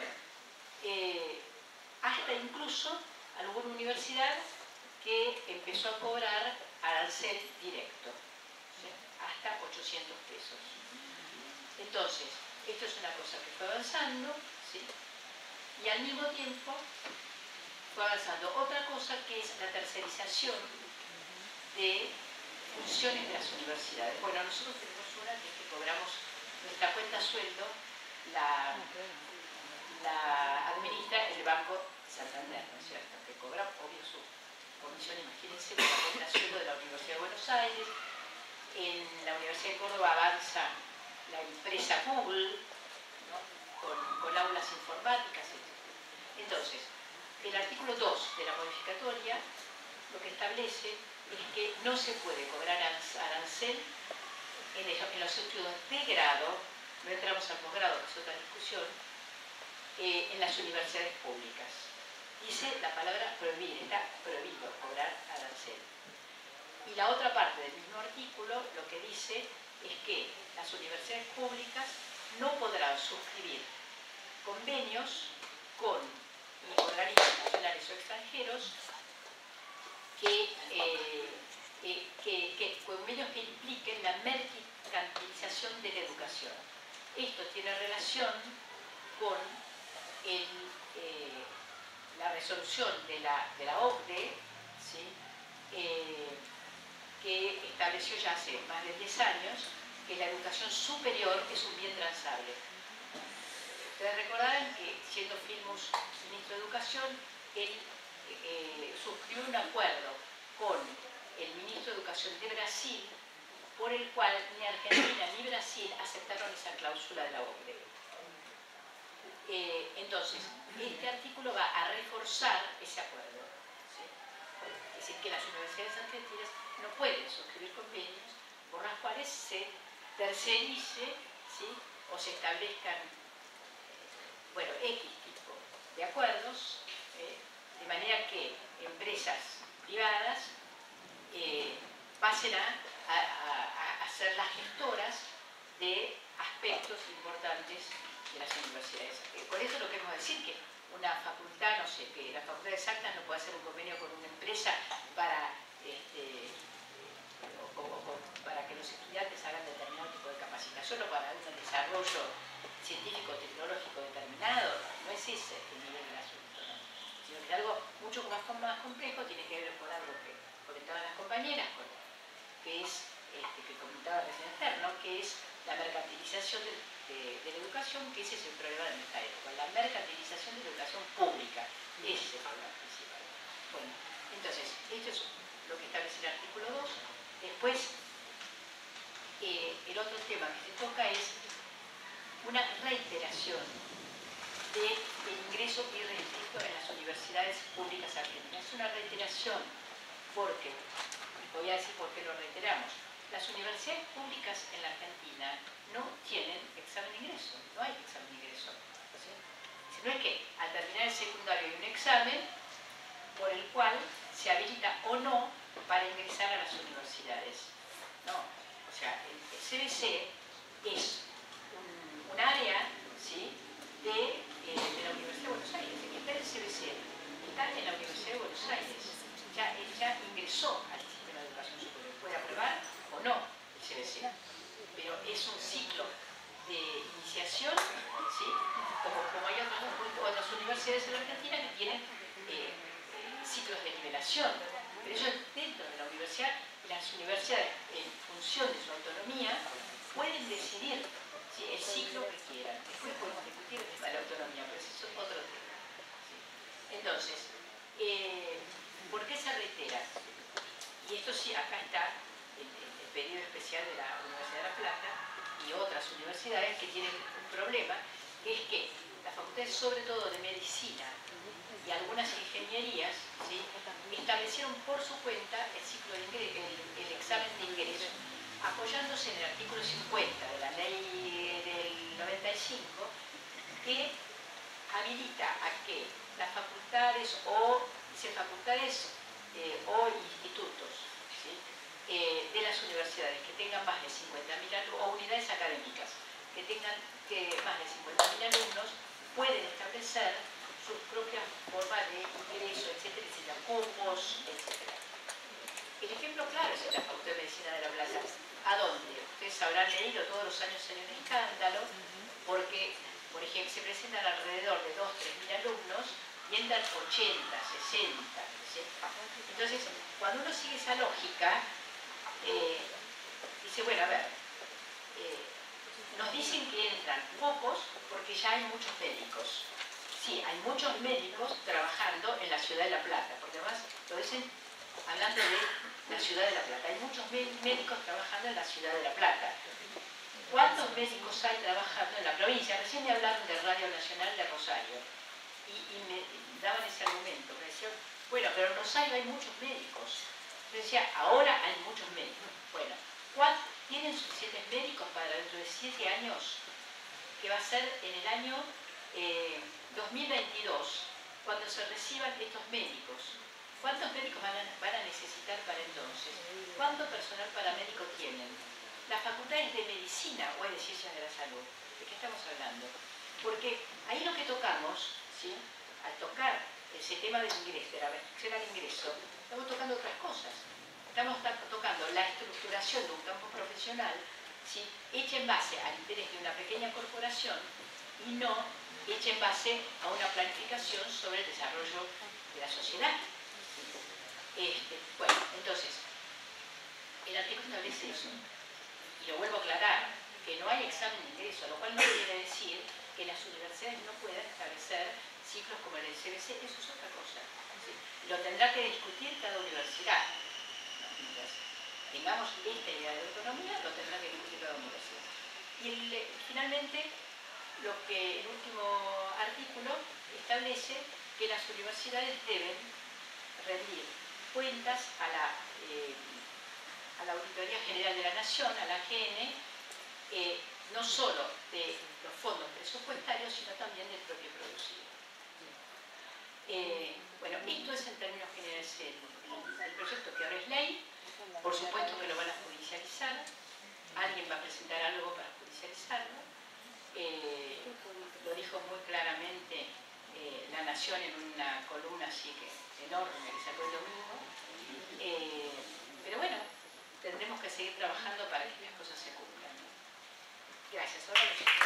eh, hasta incluso alguna universidad que empezó a cobrar arancel directo, ¿sí?, hasta ochocientos pesos. Entonces, esto es una cosa que fue avanzando, ¿sí?, y al mismo tiempo fue avanzando otra cosa que es la tercerización de funciones de las universidades. Bueno, nosotros tenemos una que es que cobramos nuestra cuenta sueldo, la, la administra el Banco Santander, ¿no es cierto?, que cobra, obvio, su comisión. Imagínense la cuenta sueldo de la Universidad de Buenos Aires. En la Universidad de Córdoba avanza la empresa Google, ¿no?, con, con aulas informáticas, etcétera. Entonces, el artículo dos de la modificatoria lo que establece es que no se puede cobrar arancel en, el, en los estudios de grado, no entramos al posgrado, que es otra discusión, eh, en las universidades públicas. Dice la palabra prohibir, está prohibido cobrar arancel. Y la otra parte del mismo artículo lo que dice es que las universidades públicas no podrán suscribir convenios con organismos nacionales o extranjeros que, eh, eh, que, que convenios que impliquen la mercantilización de la educación. Esto tiene relación con el, eh, la resolución de la, de la O C D E, ¿sí?, eh, que estableció ya hace más de diez años que la educación superior es un bien transable. Ustedes recordarán que, siendo Filmus ministro de Educación, él eh, suscribió un acuerdo con el ministro de Educación de Brasil, por el cual ni Argentina ni Brasil aceptaron esa cláusula de la O C DE. Eh, entonces, este artículo va a reforzar ese acuerdo. ¿Sí? Es decir, que las universidades argentinas no pueden suscribir convenios por las cuales se tercerice, ¿sí?, o se establezcan, bueno, X tipo de acuerdos, eh, de manera que empresas privadas eh, pasen a, a, a ser las gestoras de aspectos importantes de las universidades. Por eso lo queremos decir que una facultad, no sé, que la Facultad de Exactas no puede hacer un convenio con una empresa para, este, o, o, o, para que los estudiantes hagan determinado tipo de capacitación o para un desarrollo científico-tecnológico determinado. No es ese el nivel del asunto, ¿no? Sino que es algo mucho más, más complejo, tiene que ver con algo que comentaban las compañeras, con, que es, este, que comentaba recién Esther, ¿no?, que es la mercantilización de, de, de la educación, que ese es el problema de nuestra época, la mercantilización de la educación pública, ese es el problema principal. Bueno, entonces, esto es lo que establece el artículo dos. Después, eh, el otro tema que se toca es una reiteración del ingreso y registro en las universidades públicas argentinas. Es una reiteración porque, voy a decir por qué lo reiteramos, las universidades públicas en la Argentina no tienen examen de ingreso, no hay examen de ingreso. ¿Sí? No es que al terminar el secundario hay un examen por el cual se habilita o no para ingresar a las universidades. No, o sea, el C B C es un, un área, ¿sí?, de, eh, de la Universidad de Buenos Aires. El que está en el C B C está en la Universidad de Buenos Aires. Ya, él ya ingresó al sistema de educación superior. Puede aprobar o no el C B C. Pero es un ciclo de iniciación, ¿sí?, como, como hay otras, otras universidades en la Argentina que tienen eh, ciclos de nivelación. Pero ellos dentro de la universidad, las universidades en función de su autonomía pueden decidir, ¿sí?, el ciclo que quieran. Después podemos discutir el tema de la autonomía, pero ese es otro tema. ¿Sí? Entonces, eh, ¿por qué se reitera? Y esto sí, acá está el, el pedido especial de la Universidad de La Plata y otras universidades que tienen un problema, que es que las facultades, sobre todo de medicina y algunas ingenierías, ¿sí?, establecieron por su cuenta el ciclo de ingreso, el, el examen de ingreso, apoyándose en el artículo cincuenta de la ley del noventa y cinco, que habilita a que las facultades o, dice, facultades eh, o institutos, ¿sí?, eh, de las universidades que tengan más de cincuenta mil alumnos, o unidades académicas que tengan que más de cincuenta mil alumnos, pueden establecer sus propias formas de ingreso, etcétera, etcétera, cupos, etcétera. El ejemplo claro es la Facultad de Medicina de La Plata. ¿A dónde? Ustedes habrán leído, todos los años hay un escándalo, porque, por ejemplo, se presentan alrededor de dos a tres mil alumnos y entran ochenta, sesenta, ¿sí? Entonces, cuando uno sigue esa lógica, eh, dice, bueno, a ver, eh, nos dicen que entran pocos porque ya hay muchos médicos. Sí, hay muchos médicos trabajando en la ciudad de La Plata, porque además lo dicen hablando de la ciudad de La Plata. Hay muchos médicos trabajando en la ciudad de La Plata. ¿Cuántos médicos hay trabajando en la provincia? Recién me hablaron de Radio Nacional de Rosario y, y me daban ese argumento. Me decían, bueno, pero en Rosario hay muchos médicos. Yo decía, ahora hay muchos médicos. Bueno, ¿cuántos tienen suficientes médicos para dentro de siete años? Que va a ser en el año eh, dos mil veintidós, cuando se reciban estos médicos. ¿Cuántos médicos van a, van a necesitar para entonces? ¿Cuánto personal paramédico tienen? Las facultades de medicina o de ciencias de la salud, ¿de qué estamos hablando? Porque ahí lo que tocamos, ¿sí?, al tocar ese tema del ingreso, de la restricción al ingreso, estamos tocando otras cosas. Estamos tocando la estructuración de un campo profesional, ¿sí?, hecha en base al interés de una pequeña corporación y no hecha en base a una planificación sobre el desarrollo de la sociedad. Este, bueno, entonces, el artículo establece eso. Y lo vuelvo a aclarar, que no hay examen de ingreso, lo cual no quiere decir que que las universidades no puedan establecer ciclos como el del C B C, eso es otra cosa. ¿Sí? Lo tendrá que discutir cada universidad. Mientras tengamos esta idea de autonomía, lo tendrá que discutir cada universidad. Y el, finalmente, lo que el último artículo establece que las universidades deben rendir cuentas a la, eh, a la Auditoría General de la Nación, a la A G N, eh, no solo de los fondos presupuestarios, sino también del propio producido. Eh, bueno, esto es en términos generales el, el proyecto que ahora es ley. Por supuesto que lo van a judicializar. Alguien va a presentar algo para judicializarlo. Eh, lo dijo muy claramente eh, La Nación en una columna así que enorme que sacó el domingo. Eh, pero bueno, tendremos que seguir trabajando para que las cosas se cumplan. Gracias. Ahora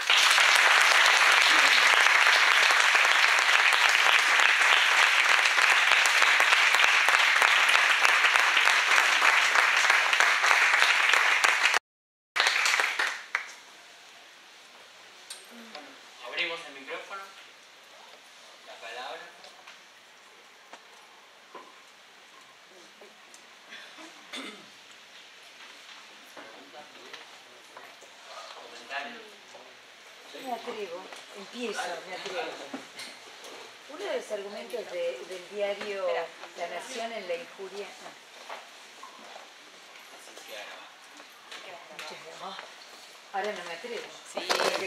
abrimos el micrófono. La palabra. Comentarios. Me atrevo, empiezo, me atrevo. Uno de los argumentos de, del diario La Nación en la injuria... No. Ahora no me atrevo. Sí.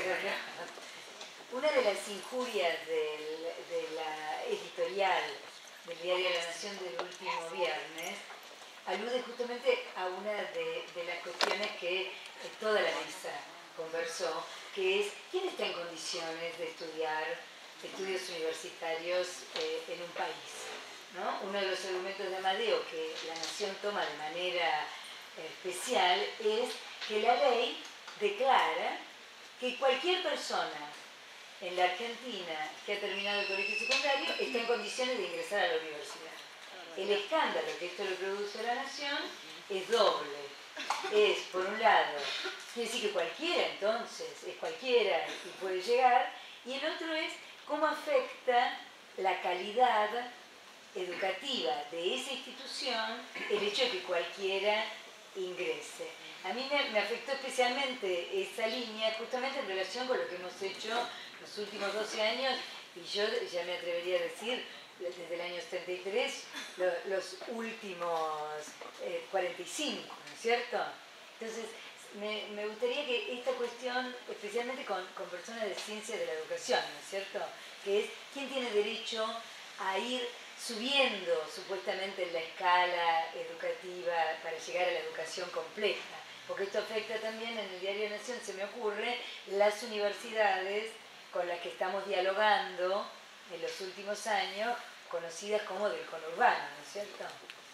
Una de las injurias del, de la editorial del diario La Nación del último viernes alude justamente a una de, de las cuestiones que toda la mesa conversó, que es ¿quién está en condiciones de estudiar estudios universitarios eh, en un país? ¿No? Uno de los argumentos de Amadeo que La Nación toma de manera eh, especial es que la ley declara que cualquier persona en la Argentina que ha terminado el colegio secundario está en condiciones de ingresar a la universidad. El escándalo que esto le produce a La Nación es doble. Es, por un lado, quiere decir que cualquiera entonces es cualquiera y puede llegar, y el otro es cómo afecta la calidad educativa de esa institución el hecho de que cualquiera ingrese. A mí me, me afectó especialmente esa línea justamente en relación con lo que hemos hecho los últimos doce años, y yo ya me atrevería a decir desde el año setenta y tres, lo, los últimos eh, cuarenta y cinco, ¿no es cierto? Entonces, me, me gustaría que esta cuestión, especialmente con, con personas de ciencia de la educación, ¿no es cierto?, que es quién tiene derecho a ir subiendo supuestamente en la escala educativa para llegar a la educación completa, porque esto afecta también, en el diario Nación se me ocurre, las universidades con las que estamos dialogando en los últimos años, conocidas como del conurbano, ¿no es cierto?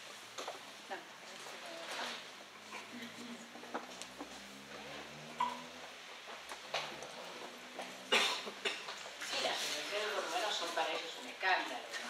sí, las universidades del conurbano son para ellos un escándalo, ¿no?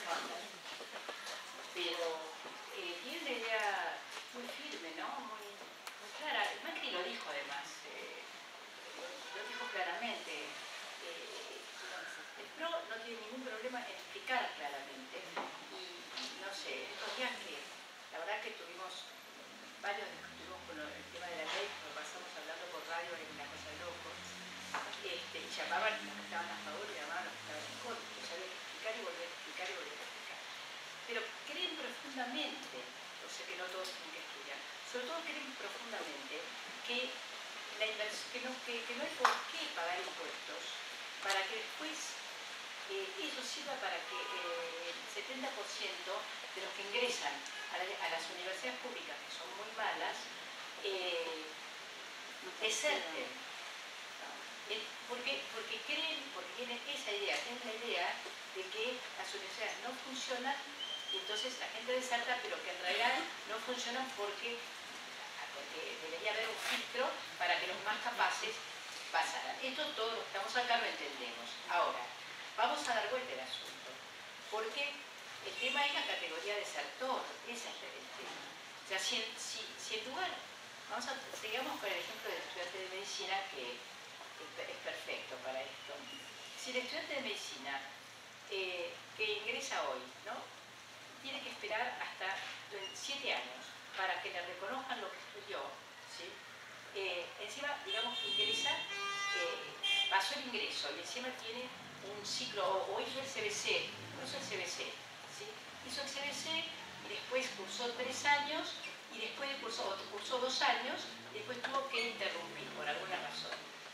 Pero eh, tiene una idea muy firme, ¿no? Muy, muy clara. Macri lo dijo además, eh, lo, lo dijo claramente. Eh, el PRO no tiene ningún problema en explicar claramente. Y no sé, estos días que la verdad que tuvimos varios discutimos con el tema de la ley, lo pasamos hablando por radio en una cosa de locos, este, y llamaban los que estaban a favor y llamaban los que estaban en contra. Entonces había que explicar y volver a explicar y volver a explicar. Pero creen profundamente, yo sé que no todos tienen que estudiar, sobre todo creen profundamente que, la que, no, que, que no hay por qué pagar impuestos para que después eh, eso sirva para que eh, el setenta por ciento de los que ingresan a, la, a las universidades públicas, que son muy malas, eh, deserten. ¿No? Eh, porque, porque creen, porque tienen esa idea, tienen la idea de que las universidades no funcionan y entonces la gente deserta, pero que en realidad no funcionan porque, porque debería haber un filtro para que los más capaces pasaran. Esto todos los que estamos acá lo entendemos. Ahora, vamos a dar vuelta al asunto, porque el tema es la categoría desertor, ese es el tema. O sea, si, si, si en lugar, vamos a, sigamos con el ejemplo del estudiante de medicina que es, es perfecto para esto. Si el estudiante de medicina eh, que ingresa hoy, ¿no? Tiene que esperar hasta siete años para que le reconozcan lo que estudió, ¿sí? Eh, encima, digamos que ingresa, eh, pasó el ingreso y encima tiene un ciclo, o, o hizo el C B C, hizo el C B C, ¿sí? Hizo el C B C y después cursó tres años y después cursó, cursó dos años y después tuvo que interrumpir por alguna razón.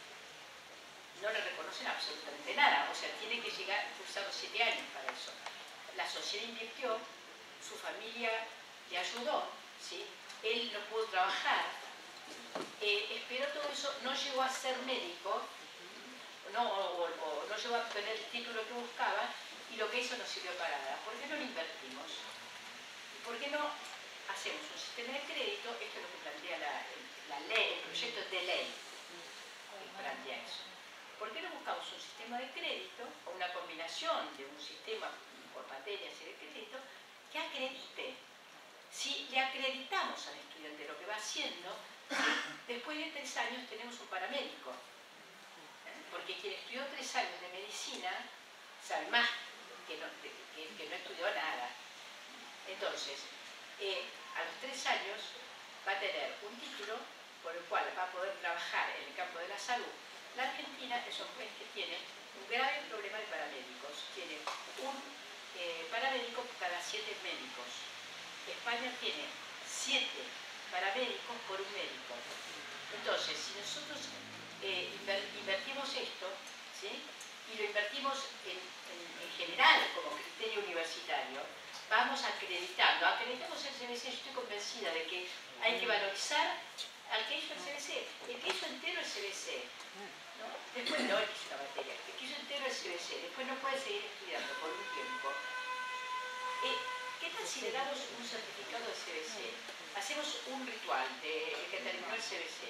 No le reconocen absolutamente nada, o sea, tiene que llegar, cursar los siete años para eso. La sociedad invirtió, su familia le ayudó, ¿sí? Él no pudo trabajar, eh, esperó todo eso, no llegó a ser médico, no, o, o, o no llegó a obtener el título que buscaba y lo que hizo no sirvió para nada. ¿Por qué no lo invertimos? ¿Por qué no hacemos un sistema de crédito? Esto es lo que plantea la, la ley, el proyecto de ley que plantea eso. ¿Por qué no buscamos un sistema de crédito o una combinación de un sistema por materias y de crédito que acredite? Si le acreditamos al estudiante lo que va haciendo, después de tres años tenemos un paramédico. Porque quien estudió tres años de medicina sabe más que no, que, que no estudió nada. Entonces, eh, a los tres años va a tener un título por el cual va a poder trabajar en el campo de la salud. La Argentina es un país que tiene un grave problema de paramédicos. Tiene un eh, paramédico cada siete médicos. España tiene siete paramédicos por un médico. Entonces, si nosotros eh, invertimos esto, ¿sí? Y lo invertimos en, en, en general como criterio universitario, vamos acreditando. Acreditamos el C B C, yo estoy convencida de que hay que valorizar al que hizo el C B C, el que hizo entero el C B C. ¿No? Después no es que hizo la materia, el que hizo entero el C B C, después no puede seguir estudiando por un tiempo. Eh, ¿Qué tal si le damos un certificado de C B C? Hacemos un ritual de, de que terminó el C B C.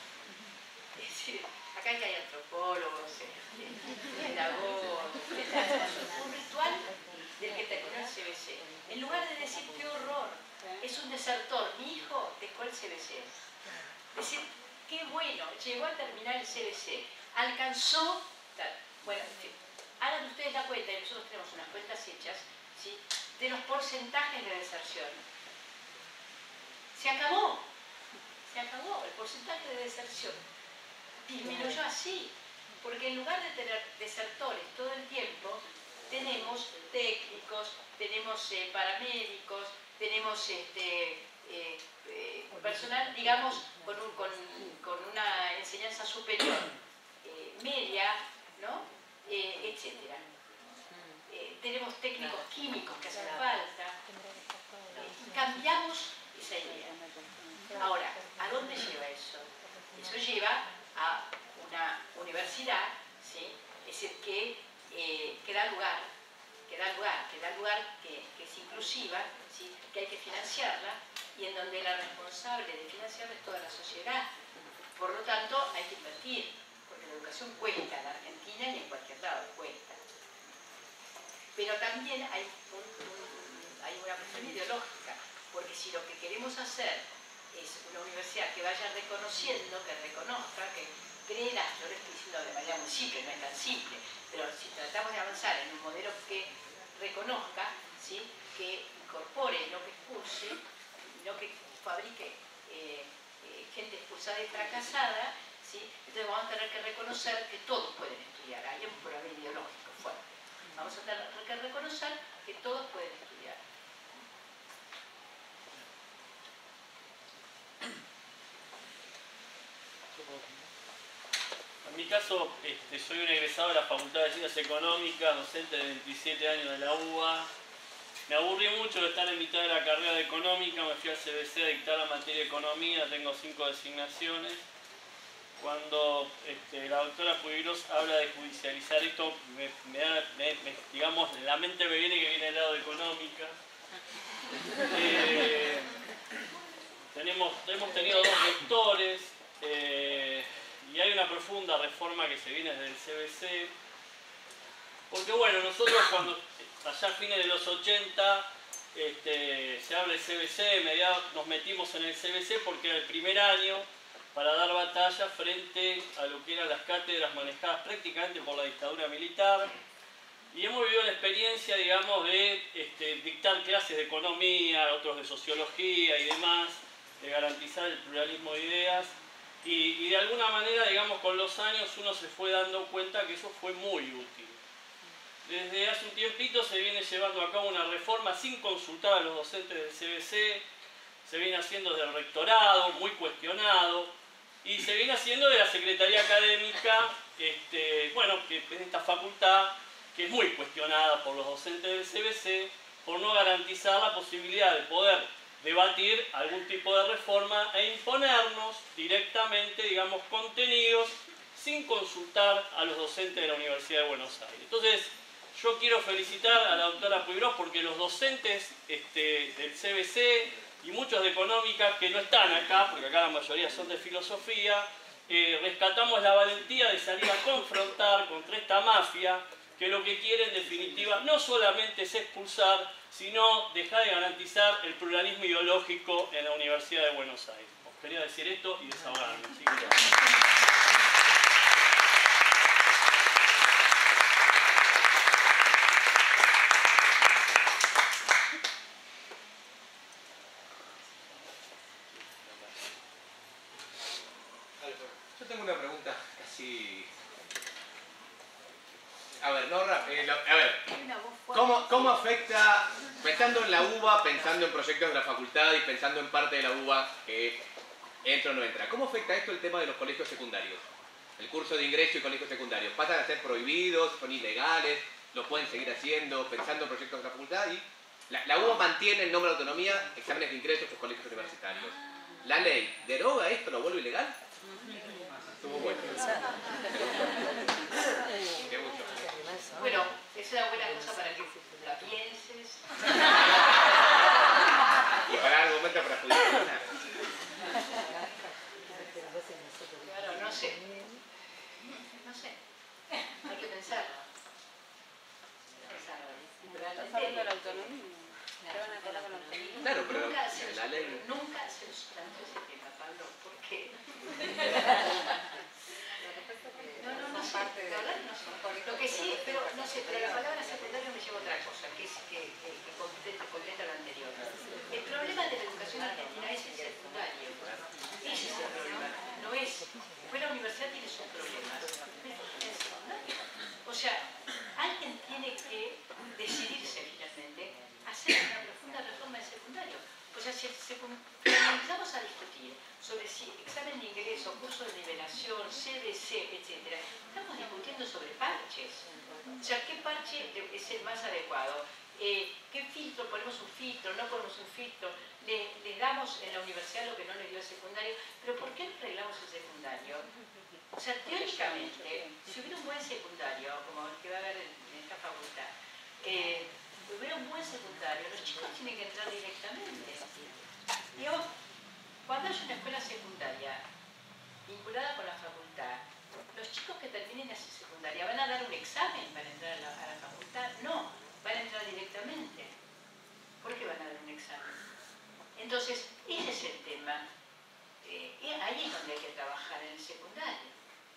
Es decir, acá hay antropólogos, pedagogos, un ritual del que terminó el C B C. En lugar de decir qué horror, es un desertor, mi hijo dejó el C B C. Decir, qué bueno, llegó a terminar el C B C, alcanzó, bueno, en fin, hagan ustedes la cuenta, y nosotros tenemos unas cuentas hechas, ¿sí? De los porcentajes de deserción. Se acabó, se acabó, el porcentaje de deserción disminuyó así, porque en lugar de tener desertores todo el tiempo, tenemos técnicos, tenemos eh, paramédicos, tenemos este, eh, eh, personal, digamos, con, un, con, con una enseñanza superior, eh, media, ¿no? Eh, etcétera. Eh, tenemos técnicos químicos que hacen falta. Eh, cambiamos esa idea. Ahora, ¿a dónde lleva eso? Eso lleva a una universidad, ¿sí? Es decir, que, eh, que da lugar, que da lugar, que da lugar, que, que es inclusiva, ¿sí? Que hay que financiarla y en donde la responsable de financiarla es toda la sociedad. Por lo tanto, hay que invertir, porque la educación cuesta en Argentina y en cualquier lado cuesta. Pero también hay, un, un, hay una cuestión ideológica, porque si lo que queremos hacer es una universidad que vaya reconociendo, que reconozca, que cree las, yo lo estoy diciendo de manera muy simple, no es tan simple, pero si tratamos de avanzar en un modelo que reconozca, ¿sí? Que incorpore, no que expulse, no que fabrique eh, eh, gente expulsada y fracasada, ¿sí? Entonces vamos a tener que reconocer que todos pueden estudiar, hay un problema ideológico fuerte. Vamos a tener que reconocer que todos pueden estudiar. En mi caso, este, soy un egresado de la Facultad de Ciencias Económicas, docente de veintisiete años de la U B A. Me aburrí mucho de estar en mitad de la carrera de Económica, me fui al C B C a dictar la materia de Economía, tengo cinco designaciones. Cuando este, la doctora Puigros habla de judicializar esto, me, me da, me, me, digamos, la mente me viene que viene del lado de Económica. Eh, tenemos, hemos tenido dos rectores, eh, y hay una profunda reforma que se viene desde el C B C, porque bueno, nosotros cuando allá a fines de los ochenta este, se habla del C B C, mediados, nos metimos en el C B C porque era el primer año, para dar batalla frente a lo que eran las cátedras manejadas prácticamente por la dictadura militar. Y hemos vivido la experiencia, digamos, de este, dictar clases de economía, otros de sociología y demás, de garantizar el pluralismo de ideas. Y, y de alguna manera, digamos, con los años uno se fue dando cuenta que eso fue muy útil. Desde hace un tiempito se viene llevando a cabo una reforma sin consultar a los docentes del C B C, se viene haciendo desde el rectorado, muy cuestionado, y se viene haciendo de la Secretaría Académica, este, bueno, que es esta facultad, que es muy cuestionada por los docentes del C B C, por no garantizar la posibilidad de poder debatir algún tipo de reforma e imponernos directamente, digamos, contenidos sin consultar a los docentes de la Universidad de Buenos Aires. Entonces, yo quiero felicitar a la doctora Puigros porque los docentes este, del C B C y muchos de Económica que no están acá, porque acá la mayoría son de Filosofía, eh, rescatamos la valentía de salir a confrontar contra esta mafia que lo que quiere en definitiva no solamente es expulsar, sino dejar de garantizar el pluralismo ideológico en la Universidad de Buenos Aires. Os quería decir esto y desahogarme. Así que... Yo tengo una pregunta casi... A ver, no, eh, lo, a ver, ¿cómo, ¿cómo afecta, pensando en la U B A, pensando en proyectos de la facultad y pensando en parte de la U B A que entra o no entra, ¿cómo afecta esto el tema de los colegios secundarios? El curso de ingreso y colegios secundarios, ¿pasan a ser prohibidos, son ilegales, lo pueden seguir haciendo, pensando en proyectos de la facultad? Y la, la U B A mantiene el nombre de autonomía, exámenes de ingreso en los colegios universitarios. ¿La ley deroga esto, lo vuelve ilegal? Estuvo bueno. Qué mucho. Bueno, es una buena cosa para que la pienses. Y para argumentos para judicializar. Claro, no sé. No sé. Hay que pensarlo. ¿Estás hablando de la autonomía? ¿Te van a acordar con la autonomía? Claro, pero Nunca se la ley... Nunca se sustanció ese tema, Pablo. ¿Por qué? No, no, no sé. La verdad no sé. Lo que sí, pero no sé, pero la palabra secundario me lleva a otra cosa, que es que, que, que completa, completa lo anterior. El problema de la educación argentina es el secundario. Ese es el problema. No es. Pues la universidad tiene sus problemas. El secundario. O sea, alguien tiene que decidirse finalmente a hacer una profunda reforma del secundario. O sea, si, si comenzamos a discutir sobre si examen de ingreso, curso de nivelación, C B C, etcétera, estamos discutiendo sobre parches. O sea, ¿qué parche es el más adecuado? Eh, ¿Qué filtro? ¿Ponemos un filtro? ¿No ponemos un filtro? ¿Le, ¿Les damos en la universidad lo que no les dio el secundario? ¿Pero por qué no arreglamos el secundario? O sea, teóricamente, si hubiera un buen secundario, como el que va a haber en, en esta facultad, eh, si hubiera un buen secundario, los chicos tienen que entrar directamente. Y ojo, cuando hay una escuela secundaria vinculada con la facultad, los chicos que terminen esa secundaria van a dar un examen para entrar a la, a la facultad. No, van a entrar directamente. ¿Por qué van a dar un examen? Entonces, ese es el tema. Eh, ahí es donde hay que trabajar, en el secundario.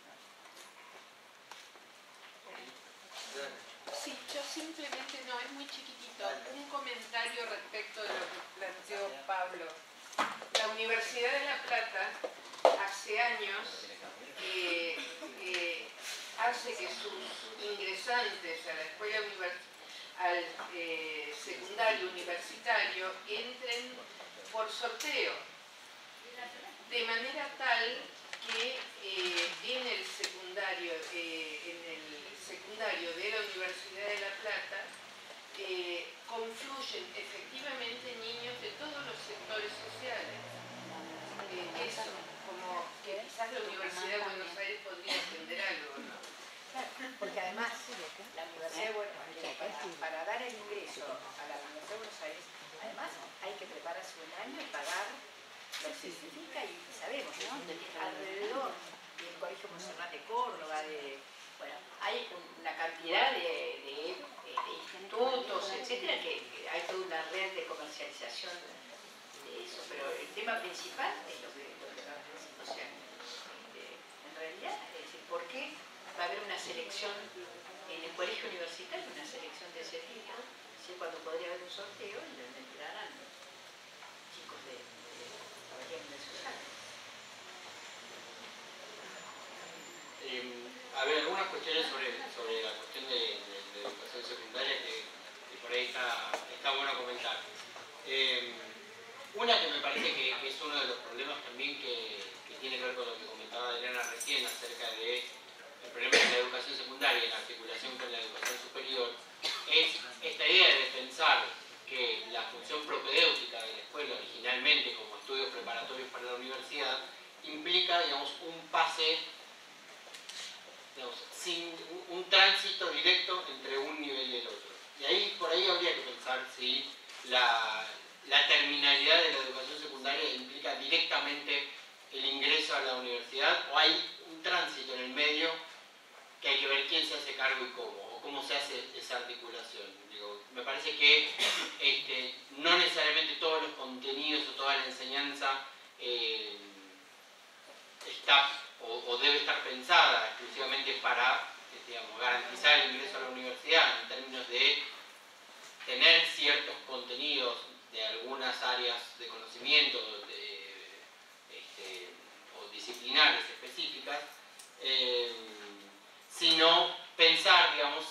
Sí, yo simplemente, no, es muy chiquitito, un comentario respecto de lo que planteó Pablo. La Universidad de La Plata hace años eh, eh, hace que sus ingresantes a la escuela universitaria, al eh, secundario universitario, entren por sorteo, de manera tal que eh, en el secundario, eh, en el secundario de la Universidad de La Plata eh, confluyen efectivamente niños de todos los sectores sociales. Eh, eso, como que quizás la Universidad de Buenos Aires podría entender algo, ¿no? Claro, porque además la Universidad de Buenos Aires, para, para dar el ingreso a la Universidad de Buenos Aires, además hay que prepararse un año y pagar lo que significa, y sabemos, ¿no? Alrededor del Colegio Monserrat de Córdoba, de, bueno, hay una cantidad de, de, de, de institutos, etcétera, que, que hay toda una red de comercialización de eso, pero el tema principal es lo que, lo que o sea, ¿por qué va a haber una selección en el colegio universitario, una selección de ese tipo? ¿Sí? Cuando podría haber un sorteo en donde entrarán chicos de, de la variable social. Eh, a ver, algunas cuestiones sobre, sobre la cuestión de, de, de educación secundaria que, que por ahí está, está bueno comentar. Eh, una que me parece que, que es uno de los problemas también que, que tiene que ver con lo que comentaba Adriana recién acerca de el problema de la educación secundaria y la articulación con la educación superior, es esta idea de pensar que la función propedéutica de la escuela originalmente como estudios preparatorios para la universidad implica, digamos, un pase, digamos, sin un, un tránsito directo entre un nivel y el otro. Y ahí, por ahí habría que pensar si la, la terminalidad de la educación secundaria implica directamente el ingreso a la universidad o hay un tránsito en el medio que hay que ver quién se hace cargo y cómo, o cómo se hace esa articulación. Digo, me parece que este, no necesariamente todos los contenidos o toda la enseñanza eh, está o, o debe estar pensada exclusivamente para digamos, garantizar el ingreso a la universidad en términos de tener ciertos contenidos de algunas áreas de conocimiento de, este, o disciplinares específicas, eh, sino pensar, digamos,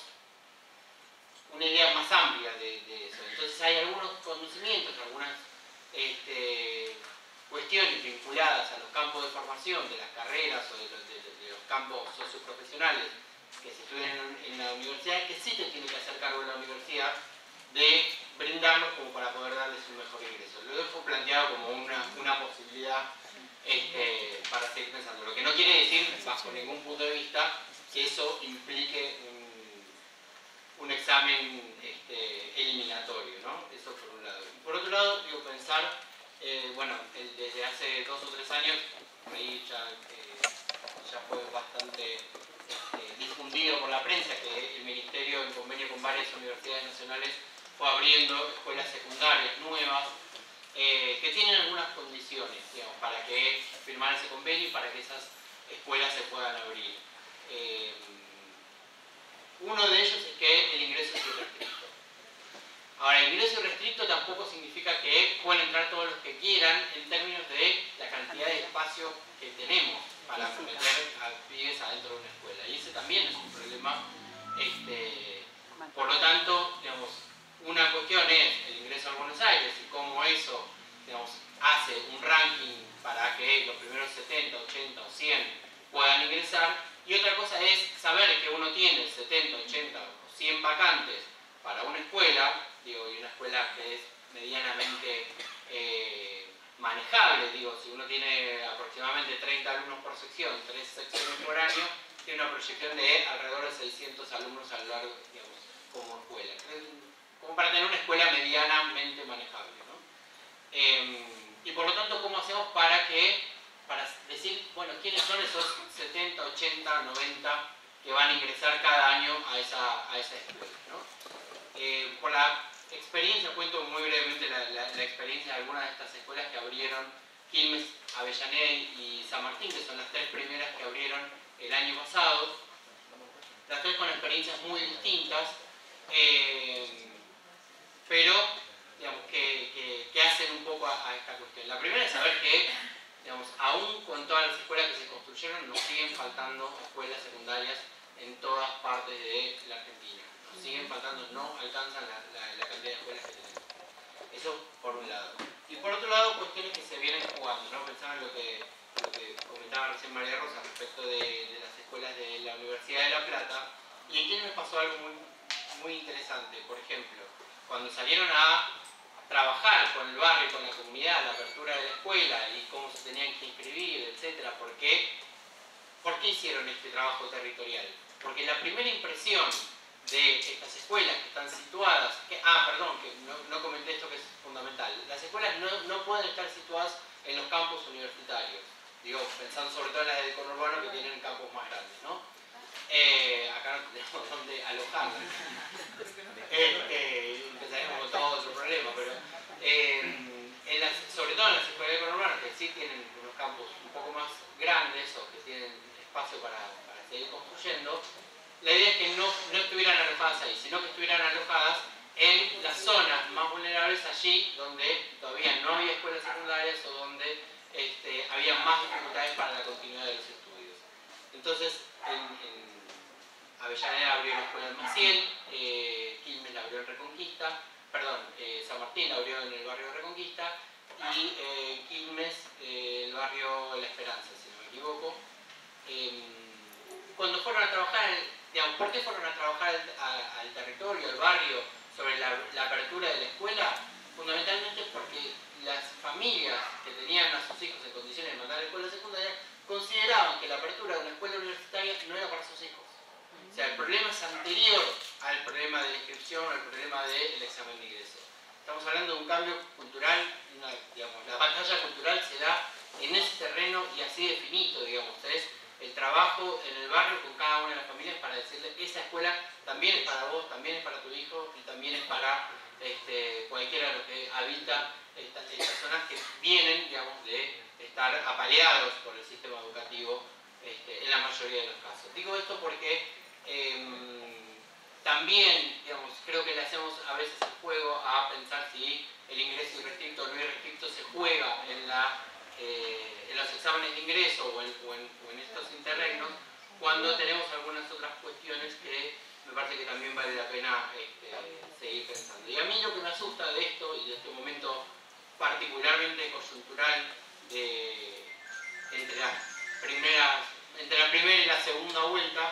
una idea más amplia de, de eso. Entonces hay algunos conocimientos, algunas este, cuestiones vinculadas a los campos de formación, de las carreras o de los, de, de los campos socioprofesionales que se estudian en, en la universidad, que sí te tiene que hacer cargo de la universidad de brindarlos como para poder darles un mejor ingreso. Lo dejo planteado como una, una posibilidad este, para seguir pensando. Lo que no quiere decir, bajo ningún punto de vista, que eso implique un, un examen este, eliminatorio, ¿no? Eso por un lado. Por otro lado, digo, pensar, eh, bueno, el, desde hace dos o tres años, ahí ya, eh, ya fue bastante eh, difundido por la prensa que el Ministerio, en convenio con varias universidades nacionales, fue abriendo escuelas secundarias nuevas, eh, que tienen algunas condiciones, digamos, para que firmar ese convenio y para que esas escuelas se puedan abrir. Eh, uno de ellos es que el ingreso es irrestricto. Ahora, el ingreso irrestricto tampoco significa que pueden entrar todos los que quieran en términos de la cantidad de espacio que tenemos para meter a pibes adentro de una escuela. Y ese también es un problema. Este, por lo tanto, digamos, una cuestión es el ingreso a Buenos Aires y cómo eso, digamos, hace un ranking para que los primeros setenta, ochenta o cien puedan ingresar. Y otra cosa es saber que uno tiene setenta, ochenta o cien vacantes para una escuela, digo, y una escuela que es medianamente eh, manejable, digo, si uno tiene aproximadamente treinta alumnos por sección, tres secciones por año, tiene una proyección de alrededor de seiscientos alumnos a lo largo, digamos, como escuela. Como para tener una escuela medianamente manejable, ¿no? Eh, y por lo tanto, ¿cómo hacemos para que, para decir, bueno, quiénes son esos setenta, ochenta, noventa que van a ingresar cada año a esa, a esa escuela, ¿no? Eh, por la experiencia, cuento muy brevemente la, la, la experiencia de algunas de estas escuelas que abrieron, Quilmes, Avellaneda y San Martín, que son las tres primeras que abrieron el año pasado, las tres con experiencias muy distintas, eh, pero digamos, que, que, que hacen un poco a, a esta cuestión. La primera es saber que, digamos, aún con todas las escuelas que se construyeron, nos siguen faltando escuelas secundarias en todas partes de la Argentina. Nos siguen faltando, no alcanzan la, la, la cantidad de escuelas que tenemos. Eso por un lado. Y por otro lado, cuestiones que se vienen jugando, ¿no? Pensaba en lo que, lo que comentaba recién María Rosa respecto de, de las escuelas de la Universidad de La Plata. Y en Quilmes me pasó algo muy, muy interesante. Por ejemplo, cuando salieron a trabajar con el barrio, con la comunidad, la apertura de la escuela y cómo se tenían que inscribir, etcétera, ¿por qué? ¿Por qué hicieron este trabajo territorial? Porque la primera impresión de estas escuelas que están situadas, que, ah, perdón, que no, no comenté esto que es fundamental, las escuelas no, no pueden estar situadas en los campus universitarios, digo, pensando sobre todo en las de conurbano que tienen campus más grandes, ¿no? Eh, acá no tenemos dónde alojarlas. Este, empezaríamos con todo otro problema, pero eh, en las, sobre todo en las escuelas de conurbano que sí tienen unos campus un poco más grandes o que tienen espacio para, para seguir construyendo, la idea es que no, no estuvieran alojadas ahí, sino que estuvieran alojadas en las zonas más vulnerables, allí donde todavía no había escuelas secundarias o donde este, había más dificultades para la continuidad de los estudios. Entonces, en, en Avellaneda abrió la escuela en Maciel, eh, Quilmes la abrió en Reconquista, perdón, eh, San Martín la abrió en el barrio de Reconquista, y eh, Quilmes, eh, el barrio La Esperanza, si no me equivoco. Eh, cuando fueron a trabajar, digamos, ¿por qué fueron a trabajar al, a, al territorio, al barrio, sobre la, la apertura de la escuela? Fundamentalmente porque las familias que tenían a sus hijos en condiciones de mandar a la escuela secundaria consideraban que la apertura de una escuela universitaria no era para sus hijos. O sea, el problema es anterior al problema de la inscripción, al problema del examen de ingreso. Estamos hablando de un cambio cultural, una, digamos, la batalla cultural se da en ese terreno y así definido, digamos, es el trabajo en el barrio con cada una de las familias para decirle esa escuela también es para vos, también es para tu hijo y también es para este, cualquiera de los que habita estas, estas zonas que vienen, digamos, de estar apaleados por el sistema educativo este, en la mayoría de los casos. Digo esto porque eh, también, digamos, creo que le hacemos a veces el juego a pensar si el ingreso irrestricto o no irrestricto se juega en, la, eh, en los exámenes de ingreso o en, o, en, o en estos interregnos, cuando tenemos algunas otras cuestiones que me parece que también vale la pena este, seguir pensando. Y a mí lo que me asusta de esto y de este momento particularmente coyuntural de, entre, la primera, entre la primera y la segunda vuelta,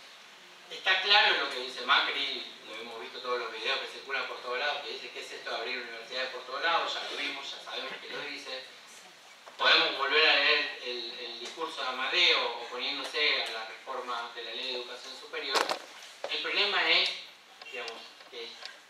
está claro lo que dice Macri, lo hemos visto todos los videos que circulan por todos lados, que dice que es esto de abrir universidades por todos lados, ya lo vimos, ya sabemos que lo dice. Podemos volver a leer el, el discurso de Amadeo oponiéndose a la reforma de la Ley de Educación Superior. El problema es, digamos, que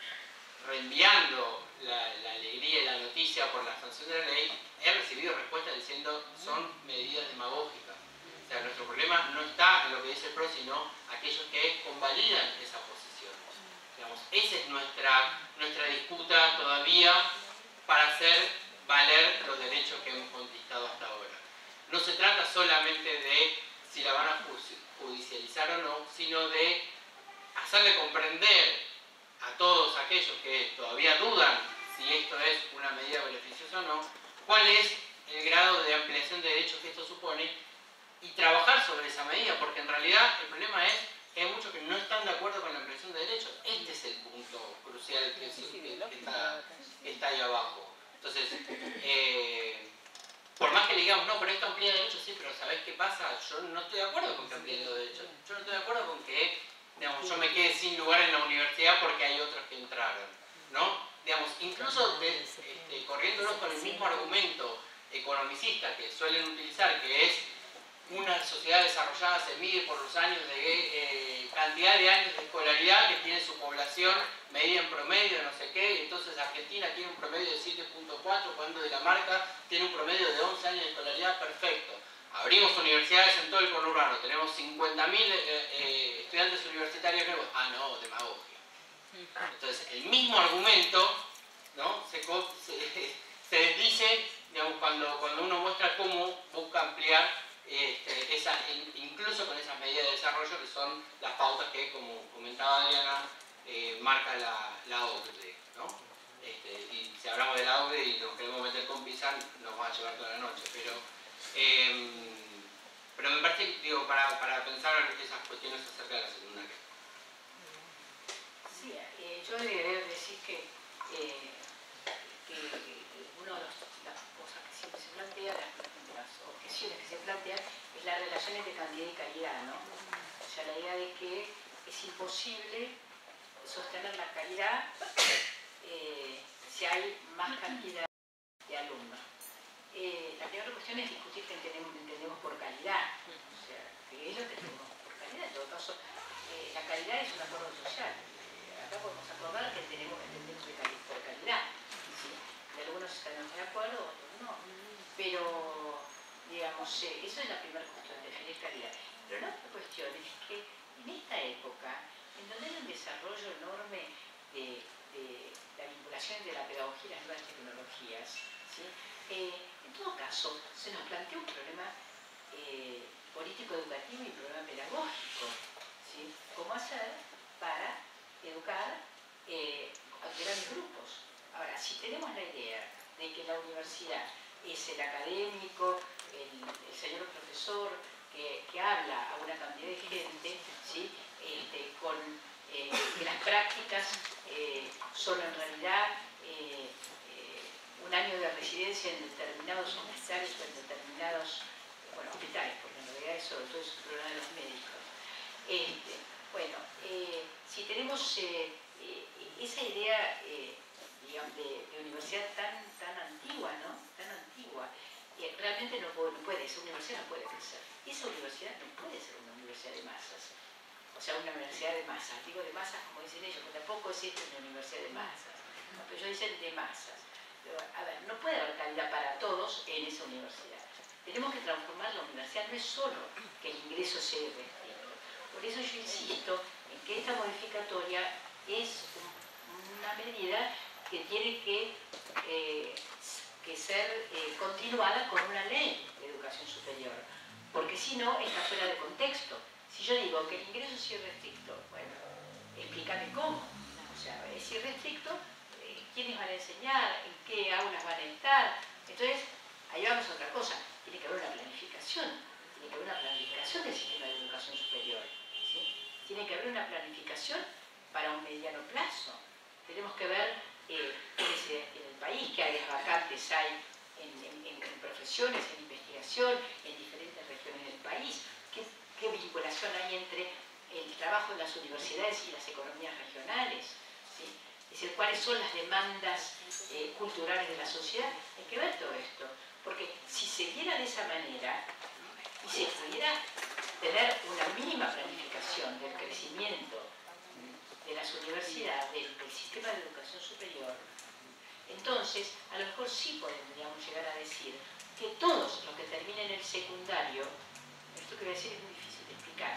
reenviando la, la alegría y la noticia por la sanción de la ley, he recibido respuestas diciendo son medidas demagógicas. O sea, nuestro problema no está en lo que dice el P R O, sino aquellos que convalidan esa posición. Digamos, esa es nuestra, nuestra disputa todavía para hacer valer los derechos que hemos conquistado hasta ahora. No se trata solamente de si la van a judicializar o no, sino de hacerle comprender a todos aquellos que todavía dudan si esto es una medida beneficiosa o no, cuál es el grado de ampliación de derechos que esto supone y trabajar sobre esa medida, porque en realidad el problema es que hay muchos que no están de acuerdo con la ampliación de derechos. Este es el punto crucial que, es, que, que, está, que está ahí abajo. Entonces, eh, por más que le digamos, no, pero esto amplía derechos, sí, pero ¿sabés qué pasa? Yo no estoy de acuerdo con que amplíen los derechos. Yo no estoy de acuerdo con que, digamos, yo me quede sin lugar en la universidad porque hay otros que entraron, ¿no? Digamos, incluso de, este, corriéndonos con el mismo argumento economicista que suelen utilizar, que es una sociedad desarrollada se mide por los años de eh, cantidad de años de escolaridad que tiene su población medida en promedio, no sé qué, y entonces Argentina tiene un promedio de siete punto cuatro, cuando Dinamarca tiene un promedio de once años de escolaridad, perfecto. Abrimos universidades en todo el conurbano, tenemos cincuenta mil eh, eh, estudiantes universitarios nuevos. Ah, no, demagogia. Entonces, el mismo argumento, ¿no? se, se, se desdice, digamos, cuando, cuando uno muestra cómo busca ampliar Este, esa, incluso con esas medidas de desarrollo que son las pautas que, como comentaba Adriana, eh, marca la, la O C D E, ¿no? Este, y si hablamos de la O C D E y nos queremos meter con Pizan, nos va a llevar toda la noche, pero, eh, pero me parece, digo, para, para pensar en esas cuestiones acerca de la secundaria. Sí, eh, yo debería decir que, eh, que una de las cosas que siempre se plantea, las objeciones que se plantean, es la relación entre cantidad y calidad, ¿no? O sea, la idea de que es imposible sostener la calidad eh, si hay más cantidad de alumnos. Eh, la primera cuestión es discutir qué entendemos, entendemos por calidad, o sea, que es lo que entendemos por calidad. En todo caso, eh, la calidad es un acuerdo social. Eh, acá podemos acordar que tenemos que entender por calidad. ¿Sí? De algunos estaremos de acuerdo, otros no. Pero, digamos, eh, eso es la primera cuestión, definir calidad. Pero la otra cuestión es que en esta época, en donde hay un desarrollo enorme de, de la vinculación entre la pedagogía y las nuevas tecnologías, ¿sí? eh, en todo caso, se nos plantea un problema eh, político educativo y programa pedagógico, ¿sí? ¿Cómo hacer para educar eh, a grandes grupos? Ahora, si tenemos la idea de que la universidad es el académico, el, el señor profesor que, que habla a una cantidad de gente, ¿sí? este, con eh, que las prácticas eh, son en realidad eh, eh, un año de residencia en determinados hospitales o en determinados, bueno, hospitales, porque en realidad eso todo es un problema de los médicos. Este, bueno, eh, si tenemos eh, eh, esa idea eh, digamos, de, de universidad tan, tan antigua, ¿no? Tan antigua, eh, realmente no puede, no puede, esa universidad no puede crecer. Esa universidad no puede ser una universidad de masas. O sea, una universidad de masas. Digo de masas como dicen ellos, porque tampoco existe una universidad de masas. No, pero ellos dicen de masas. Pero, a ver, no puede haber calidad para todos en esa universidad. Tenemos que transformar la universidad, no es solo que el ingreso sea restricto. Por eso yo insisto en que esta modificatoria es una medida que tiene que, eh, que ser eh, continuada con una ley de educación superior, porque si no está fuera de contexto. Si yo digo que el ingreso es irrestricto, bueno, explícame cómo. O sea, es irrestricto, eh, quiénes van a enseñar, en qué aulas van a estar. Entonces, ahí vamos a otra cosa. Tiene que haber una planificación, tiene que haber una planificación del sistema de educación superior, ¿sí? Tiene que haber una planificación para un mediano plazo. Tenemos que ver eh, en el país qué áreas vacantes hay en, en, en profesiones, en investigación, en diferentes regiones del país, qué, qué vinculación hay entre el trabajo de las universidades y las economías regionales, ¿sí? Es decir, cuáles son las demandas eh, culturales de la sociedad. Hay que ver todo esto, porque si se diera de esa manera y se pudiera tener una mínima planificación del crecimiento de las universidades, del, del sistema de educación superior, entonces a lo mejor sí podríamos llegar a decir que todos los que terminen el secundario, esto que voy a decir es muy difícil de explicar,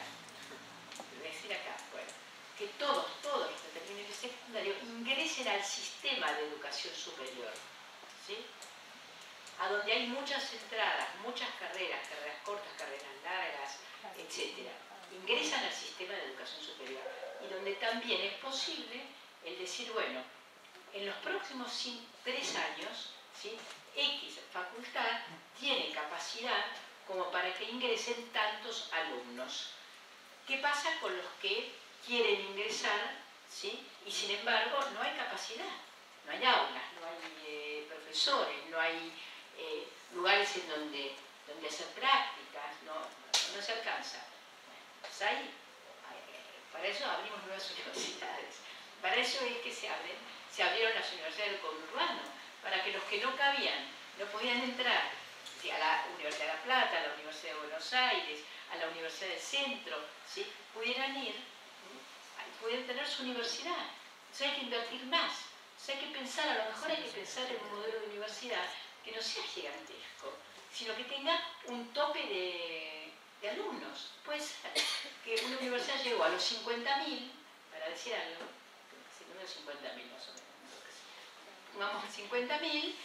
lo voy a decir acá, bueno, que todos, todos los que terminen el secundario ingresen al sistema de educación superior, ¿sí? A donde hay muchas entradas, muchas carreras, carreras cortas, carreras largas, etcétera. Ingresan al sistema de educación superior y donde también es posible el decir, bueno, en los próximos cinco, tres años, ¿sí? X facultad tiene capacidad como para que ingresen tantos alumnos. ¿Qué pasa con los que quieren ingresar, ¿sí? Y sin embargo no hay capacidad, no hay aulas, no hay eh, profesores, no hay eh, lugares en donde, donde hacer prácticas, no, no, no se alcanza? Pues ahí, para eso abrimos nuevas universidades, para eso es que se abren, se abrieron las universidades del conurbano, para que los que no cabían, no podían entrar, ¿sí? A la Universidad de La Plata, a la Universidad de Buenos Aires, a la Universidad del Centro, ¿sí? Pudieran ir, ¿sí? Pudieran tener su universidad. Entonces hay que invertir más, entonces hay que pensar, a lo mejor hay que pensar en un modelo de universidad que no sea gigantesco, sino que tenga un tope de, de alumnos. Puede ser que una universidad llegó a los cincuenta mil, para decir algo, cincuenta mil más o menos, vamos a cincuenta mil,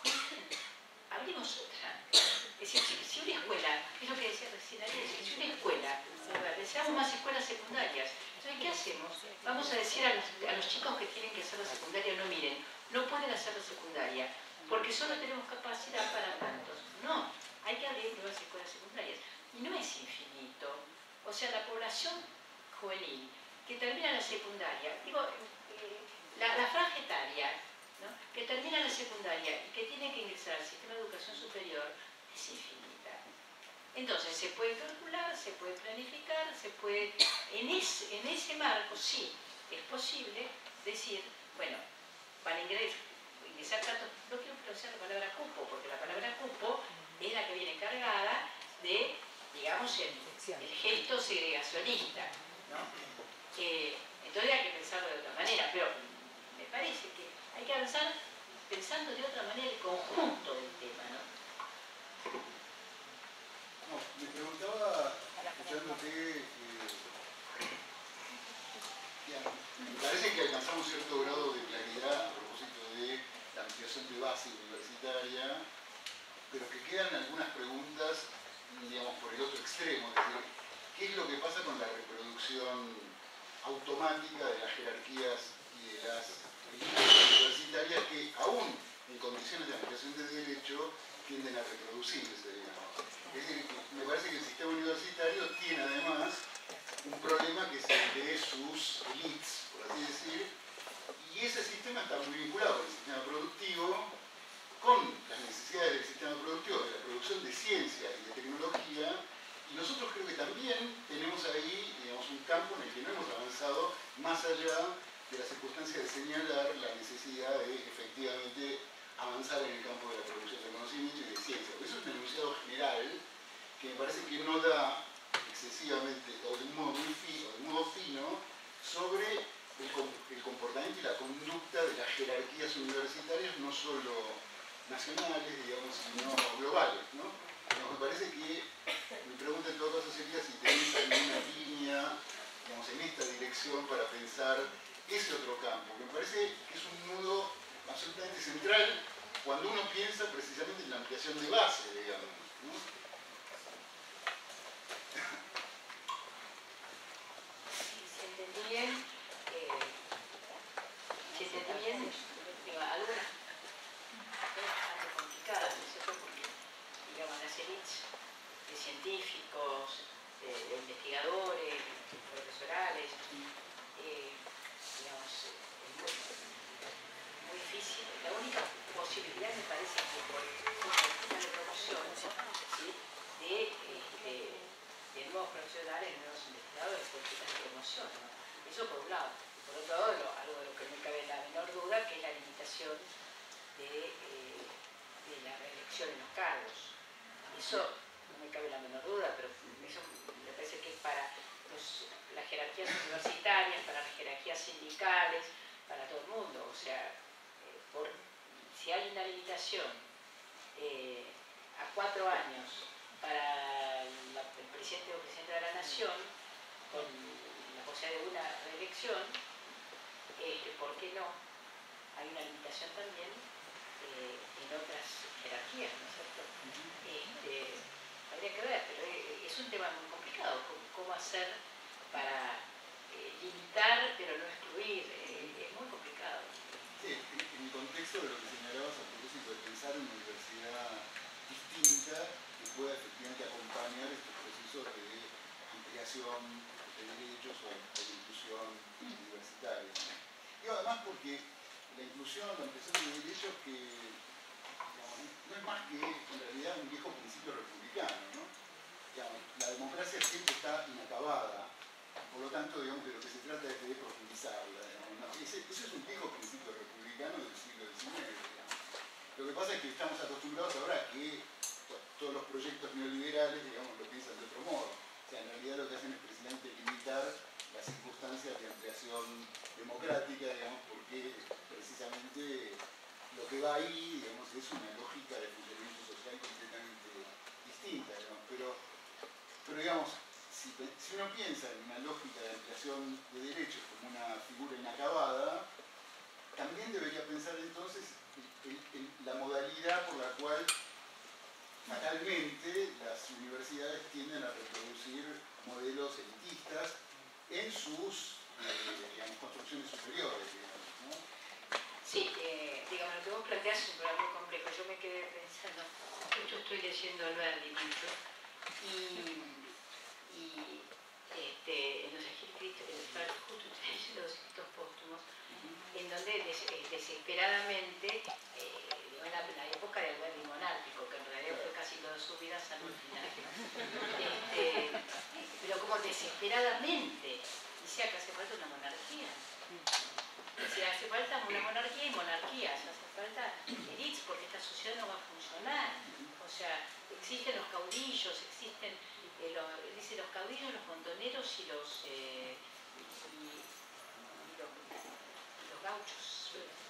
abrimos otra. Es decir, si una escuela, es lo que decía recién ayer, si una escuela, deseamos más escuelas secundarias, entonces ¿qué hacemos? Vamos a decir a los, a los chicos que tienen que hacer la secundaria, no miren, no pueden hacer la secundaria, porque solo tenemos capacidad para tantos. No, hay que abrir nuevas escuelas secundarias. Y no es infinito. O sea, la población juvenil que termina la secundaria, digo, eh, la, la franja etaria, ¿no? Que termina la secundaria y que tiene que ingresar al sistema de educación superior, es infinita. Entonces, se puede calcular, se puede planificar, se puede... En ese, en ese marco, sí, es posible decir, bueno, para ingresar, ingresar tanto, no quiero pronunciar la palabra cupo, porque la palabra cupo es la que viene cargada de, digamos, el, el gesto segregacionista, ¿no? Eh, entonces hay que pensarlo de otra manera, pero me parece que hay que avanzar pensando de otra manera el conjunto del tema, ¿no? No, me preguntaba, escuchándote, eh, digamos, me parece que alcanzamos cierto grado de claridad a propósito de la ampliación de base universitaria, pero que quedan algunas preguntas digamos, por el otro extremo, es decir, ¿qué es lo que pasa con la reproducción automática de las jerarquías y de las élites universitarias que, aún en condiciones de aplicación de derecho, tienden a reproducirse, digamos? Es decir, me parece que el sistema universitario tiene además un problema que es el de sus élites, por así decir, y ese sistema está muy vinculado con el sistema productivo, con las necesidades del sistema productivo, de la producción de ciencia y de tecnología, y nosotros creo que también tenemos ahí, digamos, un campo en el que no hemos avanzado más allá de la circunstancia de señalar la necesidad de efectivamente avanzar en el campo de la producción de conocimiento y de ciencia. Eso es un enunciado general que me parece que no da excesivamente, o de un modo muy fino, de un modo fino, sobre el, el comportamiento y la conducta de las jerarquías universitarias, no solo nacionales, digamos, sino globales, ¿no? Pero me parece que, mi pregunta en todo caso sería si tenéis alguna línea, digamos, en esta dirección para pensar ese otro campo, que me parece que es un nudo absolutamente central cuando uno piensa precisamente en la ampliación de base, digamos, ¿no? Si entendí bien, eh, si entendí bien, digo, algunas cosas bastante complicadas, ¿no es cierto? Porque, digamos, las élites de científicos, de, de investigadores, de profesorales, eh, digamos, es muy, muy difícil. La única posibilidad me parece que por una de promoción, ¿sí? de, de, de nuevos profesionales, de nuevos investigadores, políticas de promoción, ¿no? Eso por un lado. Por otro lado, lo, algo de lo que no cabe la menor duda, que es la limitación de, eh, de la reelección en los cargos. Eso no me cabe la menor duda, pero eso me parece que es para los, las jerarquías universitarias, para las jerarquías sindicales, para todo el mundo. O sea, eh, por, si hay una limitación eh, a cuatro años para la, el presidente o presidenta de la Nación, con la posibilidad de una reelección, eh, ¿por qué no? Hay una limitación también eh, en otras jerarquías, ¿no es cierto? Este, habría que ver, pero es un tema muy complicado, cómo, cómo hacer para eh, limitar pero no excluir, eh, es muy complicado. Sí, en, en el contexto de lo que señalabas a propósito de pensar en una universidad distinta que pueda efectivamente acompañar estos procesos de ampliación de derechos o de inclusión universitaria, ¿no? Y además porque la inclusión, la ampliación de derechos que, digamos, no es más que en realidad un viejo principio republicano, ¿no? Digamos, la democracia siempre está inacabada, por lo tanto, digamos, de lo que se trata es de profundizarla, ¿no? Ese, ese es un viejo principio republicano del siglo diecinueve, digamos. Lo que pasa es que estamos acostumbrados ahora a que todos los proyectos neoliberales, digamos, lo piensan de otro modo. O sea, en realidad lo que hacen es precisamente limitar las circunstancias de ampliación democrática, digamos, porque precisamente lo que va ahí, digamos, es una lógica de funcionamiento social completamente distinta, digamos. Pero, pero digamos, si, si uno piensa en una lógica de ampliación de derechos como una figura inacabada, también debería pensar entonces en, en la modalidad por la cual fatalmente las universidades tienden a reproducir modelos elitistas en sus eh, digamos, construcciones superiores, digamos, ¿no? Sí, eh, digamos, lo que vos planteás es un problema muy complejo. Yo me quedé pensando, yo estoy leyendo Alberti mucho, y, y este, en los escritos, justo estoy leyendo los escritos póstumos, en donde des, desesperadamente, eh, en la, la época del Alberti monárquico, que en realidad fue casi toda su vida salvo el final, este, pero como desesperadamente dice que hace falta una monarquía. O sea, hace falta una monarquía y monarquías, hace falta elites porque esta sociedad no va a funcionar. O sea, existen los caudillos, existen, eh, los, dice los caudillos, los montoneros y los, eh, y, y los, y los gauchos.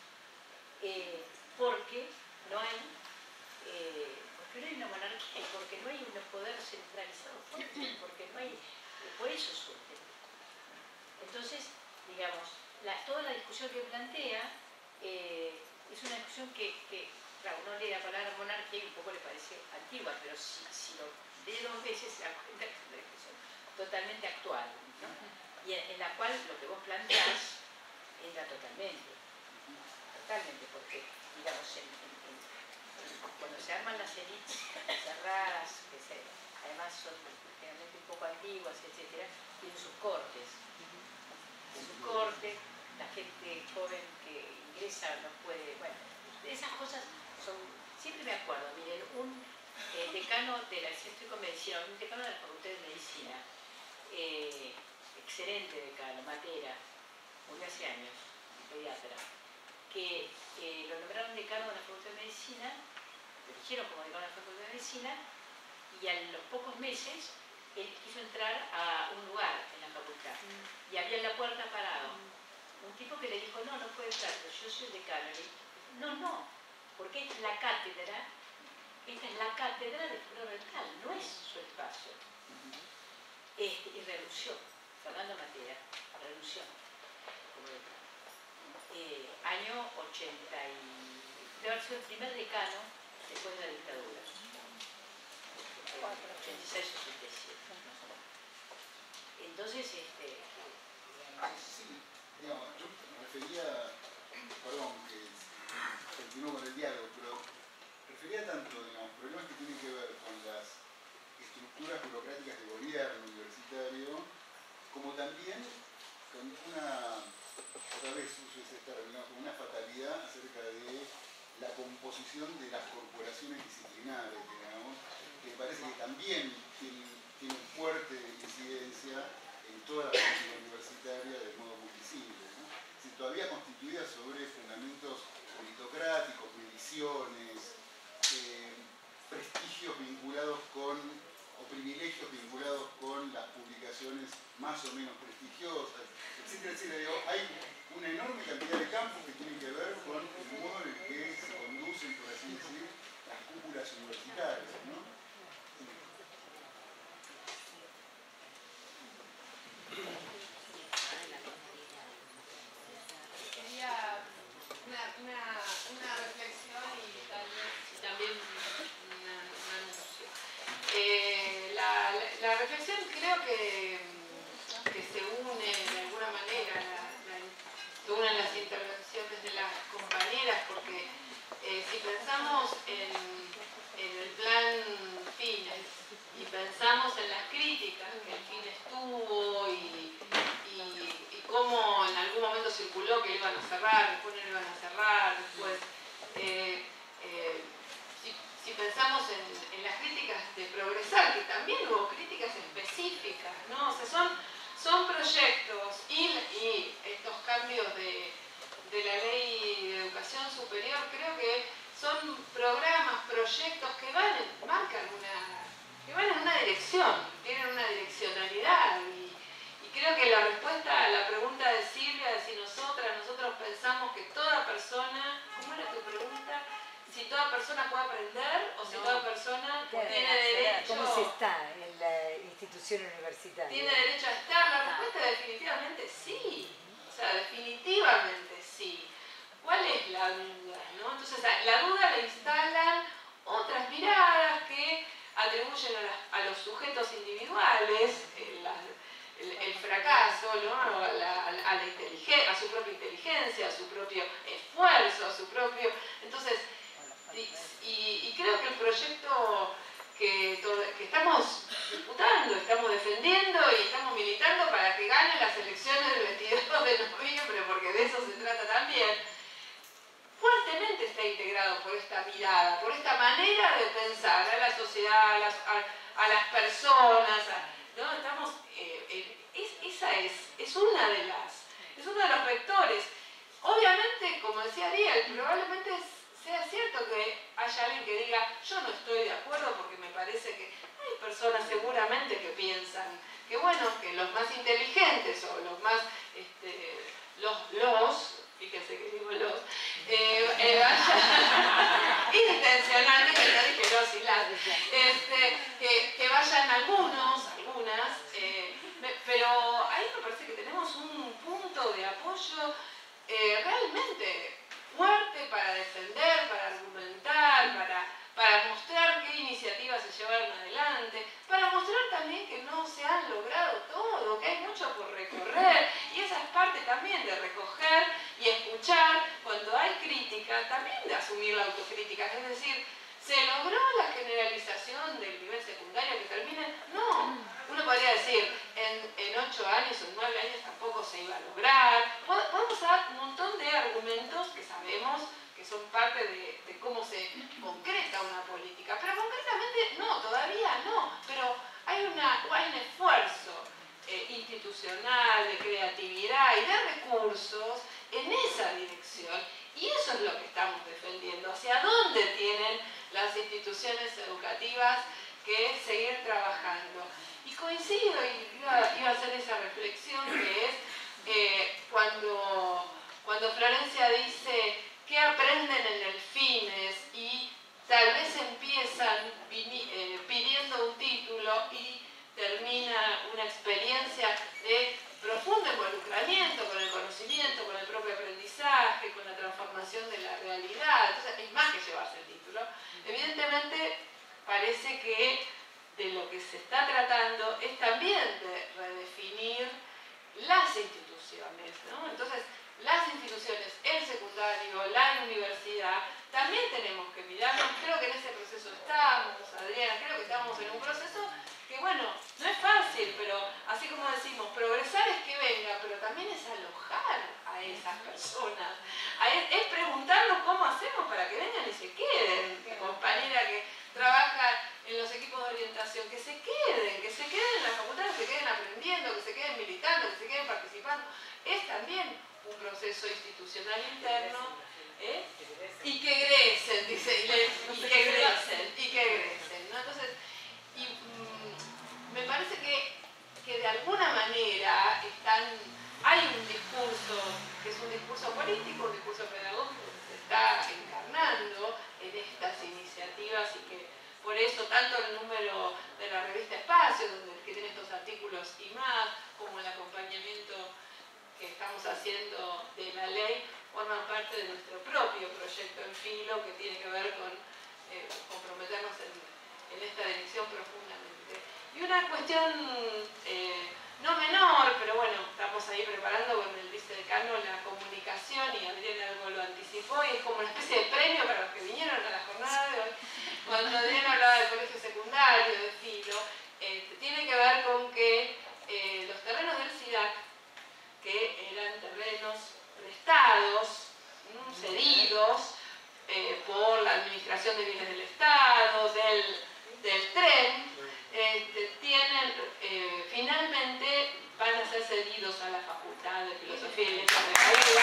Eh, porque no hay, eh, porque no hay una monarquía, porque no hay un poder centralizado fuerte, porque no hay, eh, por eso surge. Entonces, digamos, la, toda la discusión que plantea eh, es una discusión que, que claro, uno lee la palabra monarquía y un poco le parece antigua, pero si, si lo lee dos veces se da cuenta que es una expresión totalmente actual, ¿no? Y en, en la cual lo que vos planteás entra totalmente, totalmente, porque, digamos, en, en, en, cuando se arman las élites cerradas, que se, además son generalmente un poco antiguas, etcétera, tienen sus cortes. Sus cortes, la gente joven que ingresa no puede, bueno, esas cosas son, siempre me acuerdo, miren, un eh, decano de la, si estoy con medicina, un decano de la Facultad de Medicina, eh, excelente decano, Matera, murió hace años, pediatra, que eh, lo nombraron decano de la Facultad de Medicina, lo eligieron como decano de la Facultad de Medicina, y a los pocos meses él quiso entrar a un lugar en la facultad, mm. y había en la puerta parado mm. un tipo que le dijo, no, no puede entrar, pero yo soy decano. Le dijo, no, no, porque esta es la cátedra, esta es la cátedra de flora dental, no es su espacio. Mm. Este, y renunció, Fernando Matera, renunció. Eh, año ochenta y... debe haber sido el primer decano después de la dictadura. ochenta y seis o ochenta y siete. Entonces, este... Sí, digamos, yo me refería, perdón, que continúo con el diálogo, pero refería tanto, digamos, problemas que tienen que ver con las estructuras burocráticas de gobierno universitario, como también con una, otra vez uso ese término, con una fatalidad acerca de la composición de las corporaciones disciplinares, digamos, que parece que también tiene, tiene fuerte incidencia en toda la política universitaria de modo muy visible, ¿no? Si todavía constituida sobre fundamentos meritocráticos, mediciones, eh, prestigios vinculados con, o privilegios vinculados con las publicaciones más o menos prestigiosas, etcétera, etcétera. Digo, hay una enorme cantidad de campos que tienen que ver con el modo en el que se conducen, por así decir, las cúpulas universitarias, ¿no? Quería una, una, una reflexión y tal vez y también una, una anuncio. Eh, la, la, la reflexión creo que, que se une de alguna manera, la, la, se unen las intervenciones de las compañeras, porque eh, si pensamos en, en el plan Fines y pensamos en las críticas que el Fines tuvo y, y, y cómo en algún momento circuló que iban a cerrar, después no iban a cerrar, después eh, eh, si, si pensamos en, en las críticas de Progresar, que también hubo críticas específicas, ¿no? O sea, son, son proyectos y, y estos cambios de, de la ley de educación superior, creo que son programas, proyectos que van, marcan una, que van en una dirección, tienen una direccionalidad y, y creo que la respuesta a la pregunta de Silvia, de si nosotras, nosotros pensamos que toda persona, ¿cómo era tu pregunta? Si toda persona puede aprender o si no, toda persona claro, tiene derecho... ¿Cómo se está en la institución universitaria? ¿Tiene derecho a estar? La respuesta ah. definitivamente sí. O sea, definitivamente sí. ¿Cuál es la duda? ¿No? Entonces, la duda la instalan otras miradas que atribuyen a, las, a los sujetos individuales el, la, el, el fracaso, ¿no? a, la, a, la inteligencia, a su propia inteligencia, a su propio esfuerzo, a su propio... Entonces, y, y, y creo que el proyecto que, todo, que estamos disputando, estamos defendiendo y estamos militando para que ganen las elecciones del veintidós de noviembre, porque de eso se trata también, fuertemente está integrado por esta mirada, por esta manera de pensar a la sociedad, a las, a, a las personas, a, ¿no? Estamos, eh, eh, es, esa es, es una de las, es uno de los vectores. Obviamente, como decía Ariel, probablemente sea cierto que haya alguien que diga, yo no estoy de acuerdo porque me parece que hay personas seguramente que piensan que bueno, que los más inteligentes o los más, este, los, los, fíjense que digo los, eh, eh, vayan, intencionalmente no dije los y las, este, que, que vayan algunos, algunas, eh, me, pero ahí me parece que tenemos un punto de apoyo eh, realmente fuerte para defender, para argumentar, para mostrar qué iniciativas se llevaron adelante, para mostrar también que no se han logrado todo, que hay mucho por recorrer, y esa es parte también de recoger y escuchar cuando hay crítica, también de asumir la autocrítica, es decir, ¿se logró la generalización del nivel secundario que termine? No. Uno podría decir, en, en ocho años o en nueve años tampoco se iba a lograr. Podemos dar un montón de argumentos que sabemos que son parte de, de cómo se concreta una política. Pero concretamente no, todavía no. Pero hay, una, hay un esfuerzo eh, institucional, de creatividad y de recursos en esa dirección. Y eso es lo que estamos defendiendo. ¿Hacia dónde tienen las instituciones educativas que seguir trabajando? Y coincido, y iba, iba a hacer esa reflexión, que es eh, cuando, cuando Florencia dice que aprenden en el Fines y tal vez empiezan eh, pidiendo un título y termina una experiencia de profundo involucramiento con el conocimiento, con el propio aprendizaje, con la transformación de la realidad. Entonces, es más que llevarse el título. Evidentemente, parece que de lo que se está tratando es también de redefinir las instituciones, ¿no? Entonces, las instituciones, el secundario, la universidad, también tenemos que mirarnos. Creo que en ese proceso estamos, Adriana, creo que estamos en un proceso que, bueno, no es fácil, pero así como decimos, progresar es que venga, pero también es alojar a esas personas. Es preguntarnos cómo hacemos para que vengan y se queden. Mi compañera que trabaja en los equipos de orientación, que se queden, que se queden en la facultad, que se queden aprendiendo, que se queden militando, que se queden participando. Es también un proceso institucional interno, ¿eh? Y que egresen, dice, y, le, y que egresen, y que egresen, ¿no? Entonces, y, mmm, me parece que, que de alguna manera están, hay un discurso, que es un discurso político, un discurso pedagógico que se está encarnando en estas iniciativas y que por eso tanto el número de la revista Espacio, donde, que tiene estos artículos y más, como el acompañamiento que estamos haciendo de la ley, forman parte de nuestro propio proyecto en Filo, que tiene que ver con eh, comprometernos en, en esta dirección profundamente. Y una cuestión eh, no menor, pero bueno, estamos ahí preparando con el vicedecano la comunicación, y Adriana algo lo anticipó, y es como una especie de premio para los que vinieron a la jornada de hoy. Cuando Adriana hablaba del colegio secundario, de Filo, eh, tiene que ver con que eh, los terrenos del SIDAC, que eran terrenos prestados, ¿no? cedidos eh, por la Administración de Bienes del Estado, del, del tren, eh, tienen, eh, finalmente van a ser cedidos a la Facultad de Filosofía y Letras de Bahía.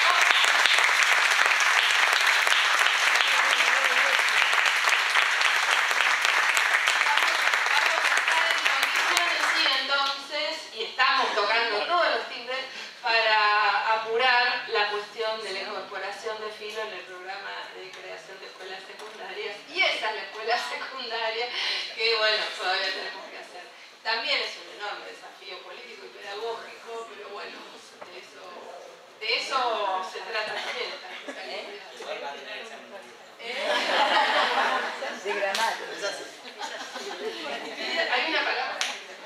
Y estamos tocando todos los timbres para apurar la cuestión de la incorporación de Filo en el programa de creación de escuelas secundarias. Y esa es la escuela secundaria que, bueno, todavía tenemos que hacer. También es un enorme desafío político y pedagógico, pero bueno, de eso, de eso se trata también esta cosa. De gramática. Hay una palabra.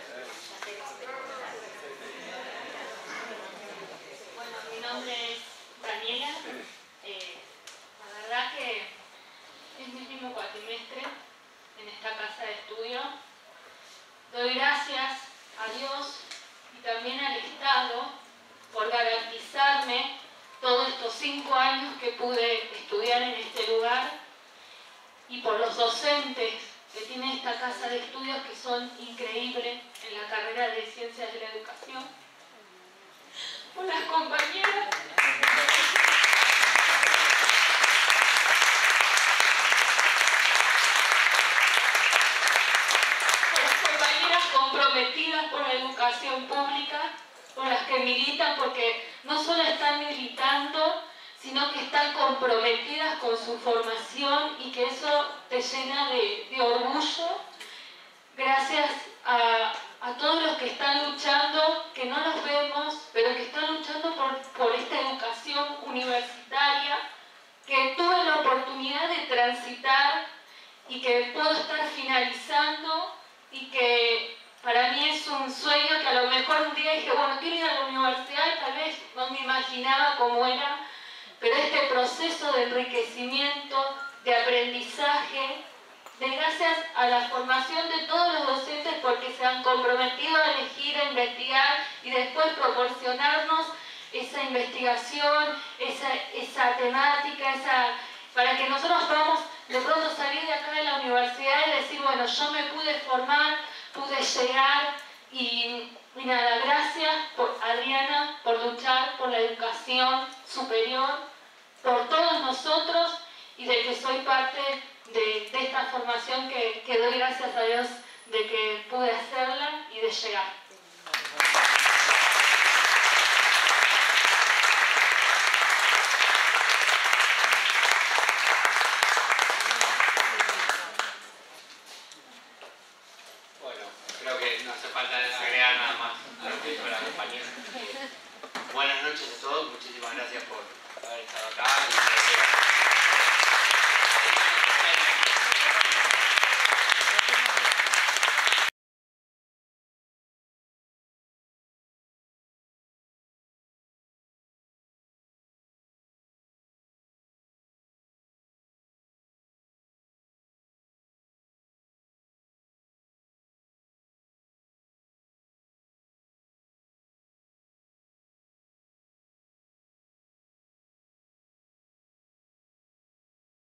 Mi nombre es Daniela, eh, la verdad que es mi último cuatrimestre en esta casa de estudio. Doy gracias a Dios y también al Estado por garantizarme todos estos cinco años que pude estudiar en este lugar, y por los docentes que tiene esta casa de estudios, que son increíbles en la carrera de Ciencias de la Educación. Por las compañeras, por las compañeras comprometidas por la educación pública, por las que militan, porque no solo están militando, sino que están comprometidas con su formación, y que eso te llena de, de orgullo. Gracias a, a todos los que están luchando, que no los vemos, pero que están luchando por, por esta educación universitaria, que tuve la oportunidad de transitar y que puedo estar finalizando y que para mí es un sueño que a lo mejor un día dije, bueno, quiero ir a la universidad y tal vez no me imaginaba cómo era, pero este proceso de enriquecimiento, de aprendizaje, de gracias a la formación de todos los docentes porque se han comprometido a elegir, a investigar y después proporcionarnos esa investigación, esa, esa temática, esa, para que nosotros podamos de pronto salir de acá de la universidad y decir, bueno, yo me pude formar, pude llegar y, y nada, gracias por Adriana, por luchar por la educación superior, por todos nosotros y de que soy parte de, de esta formación que, que doy gracias a Dios de que pude hacerla y de llegar. Bueno, creo que no hace falta agregar nada más a lo que dijo la compañera. Buenas noches a todos, muchísimas gracias por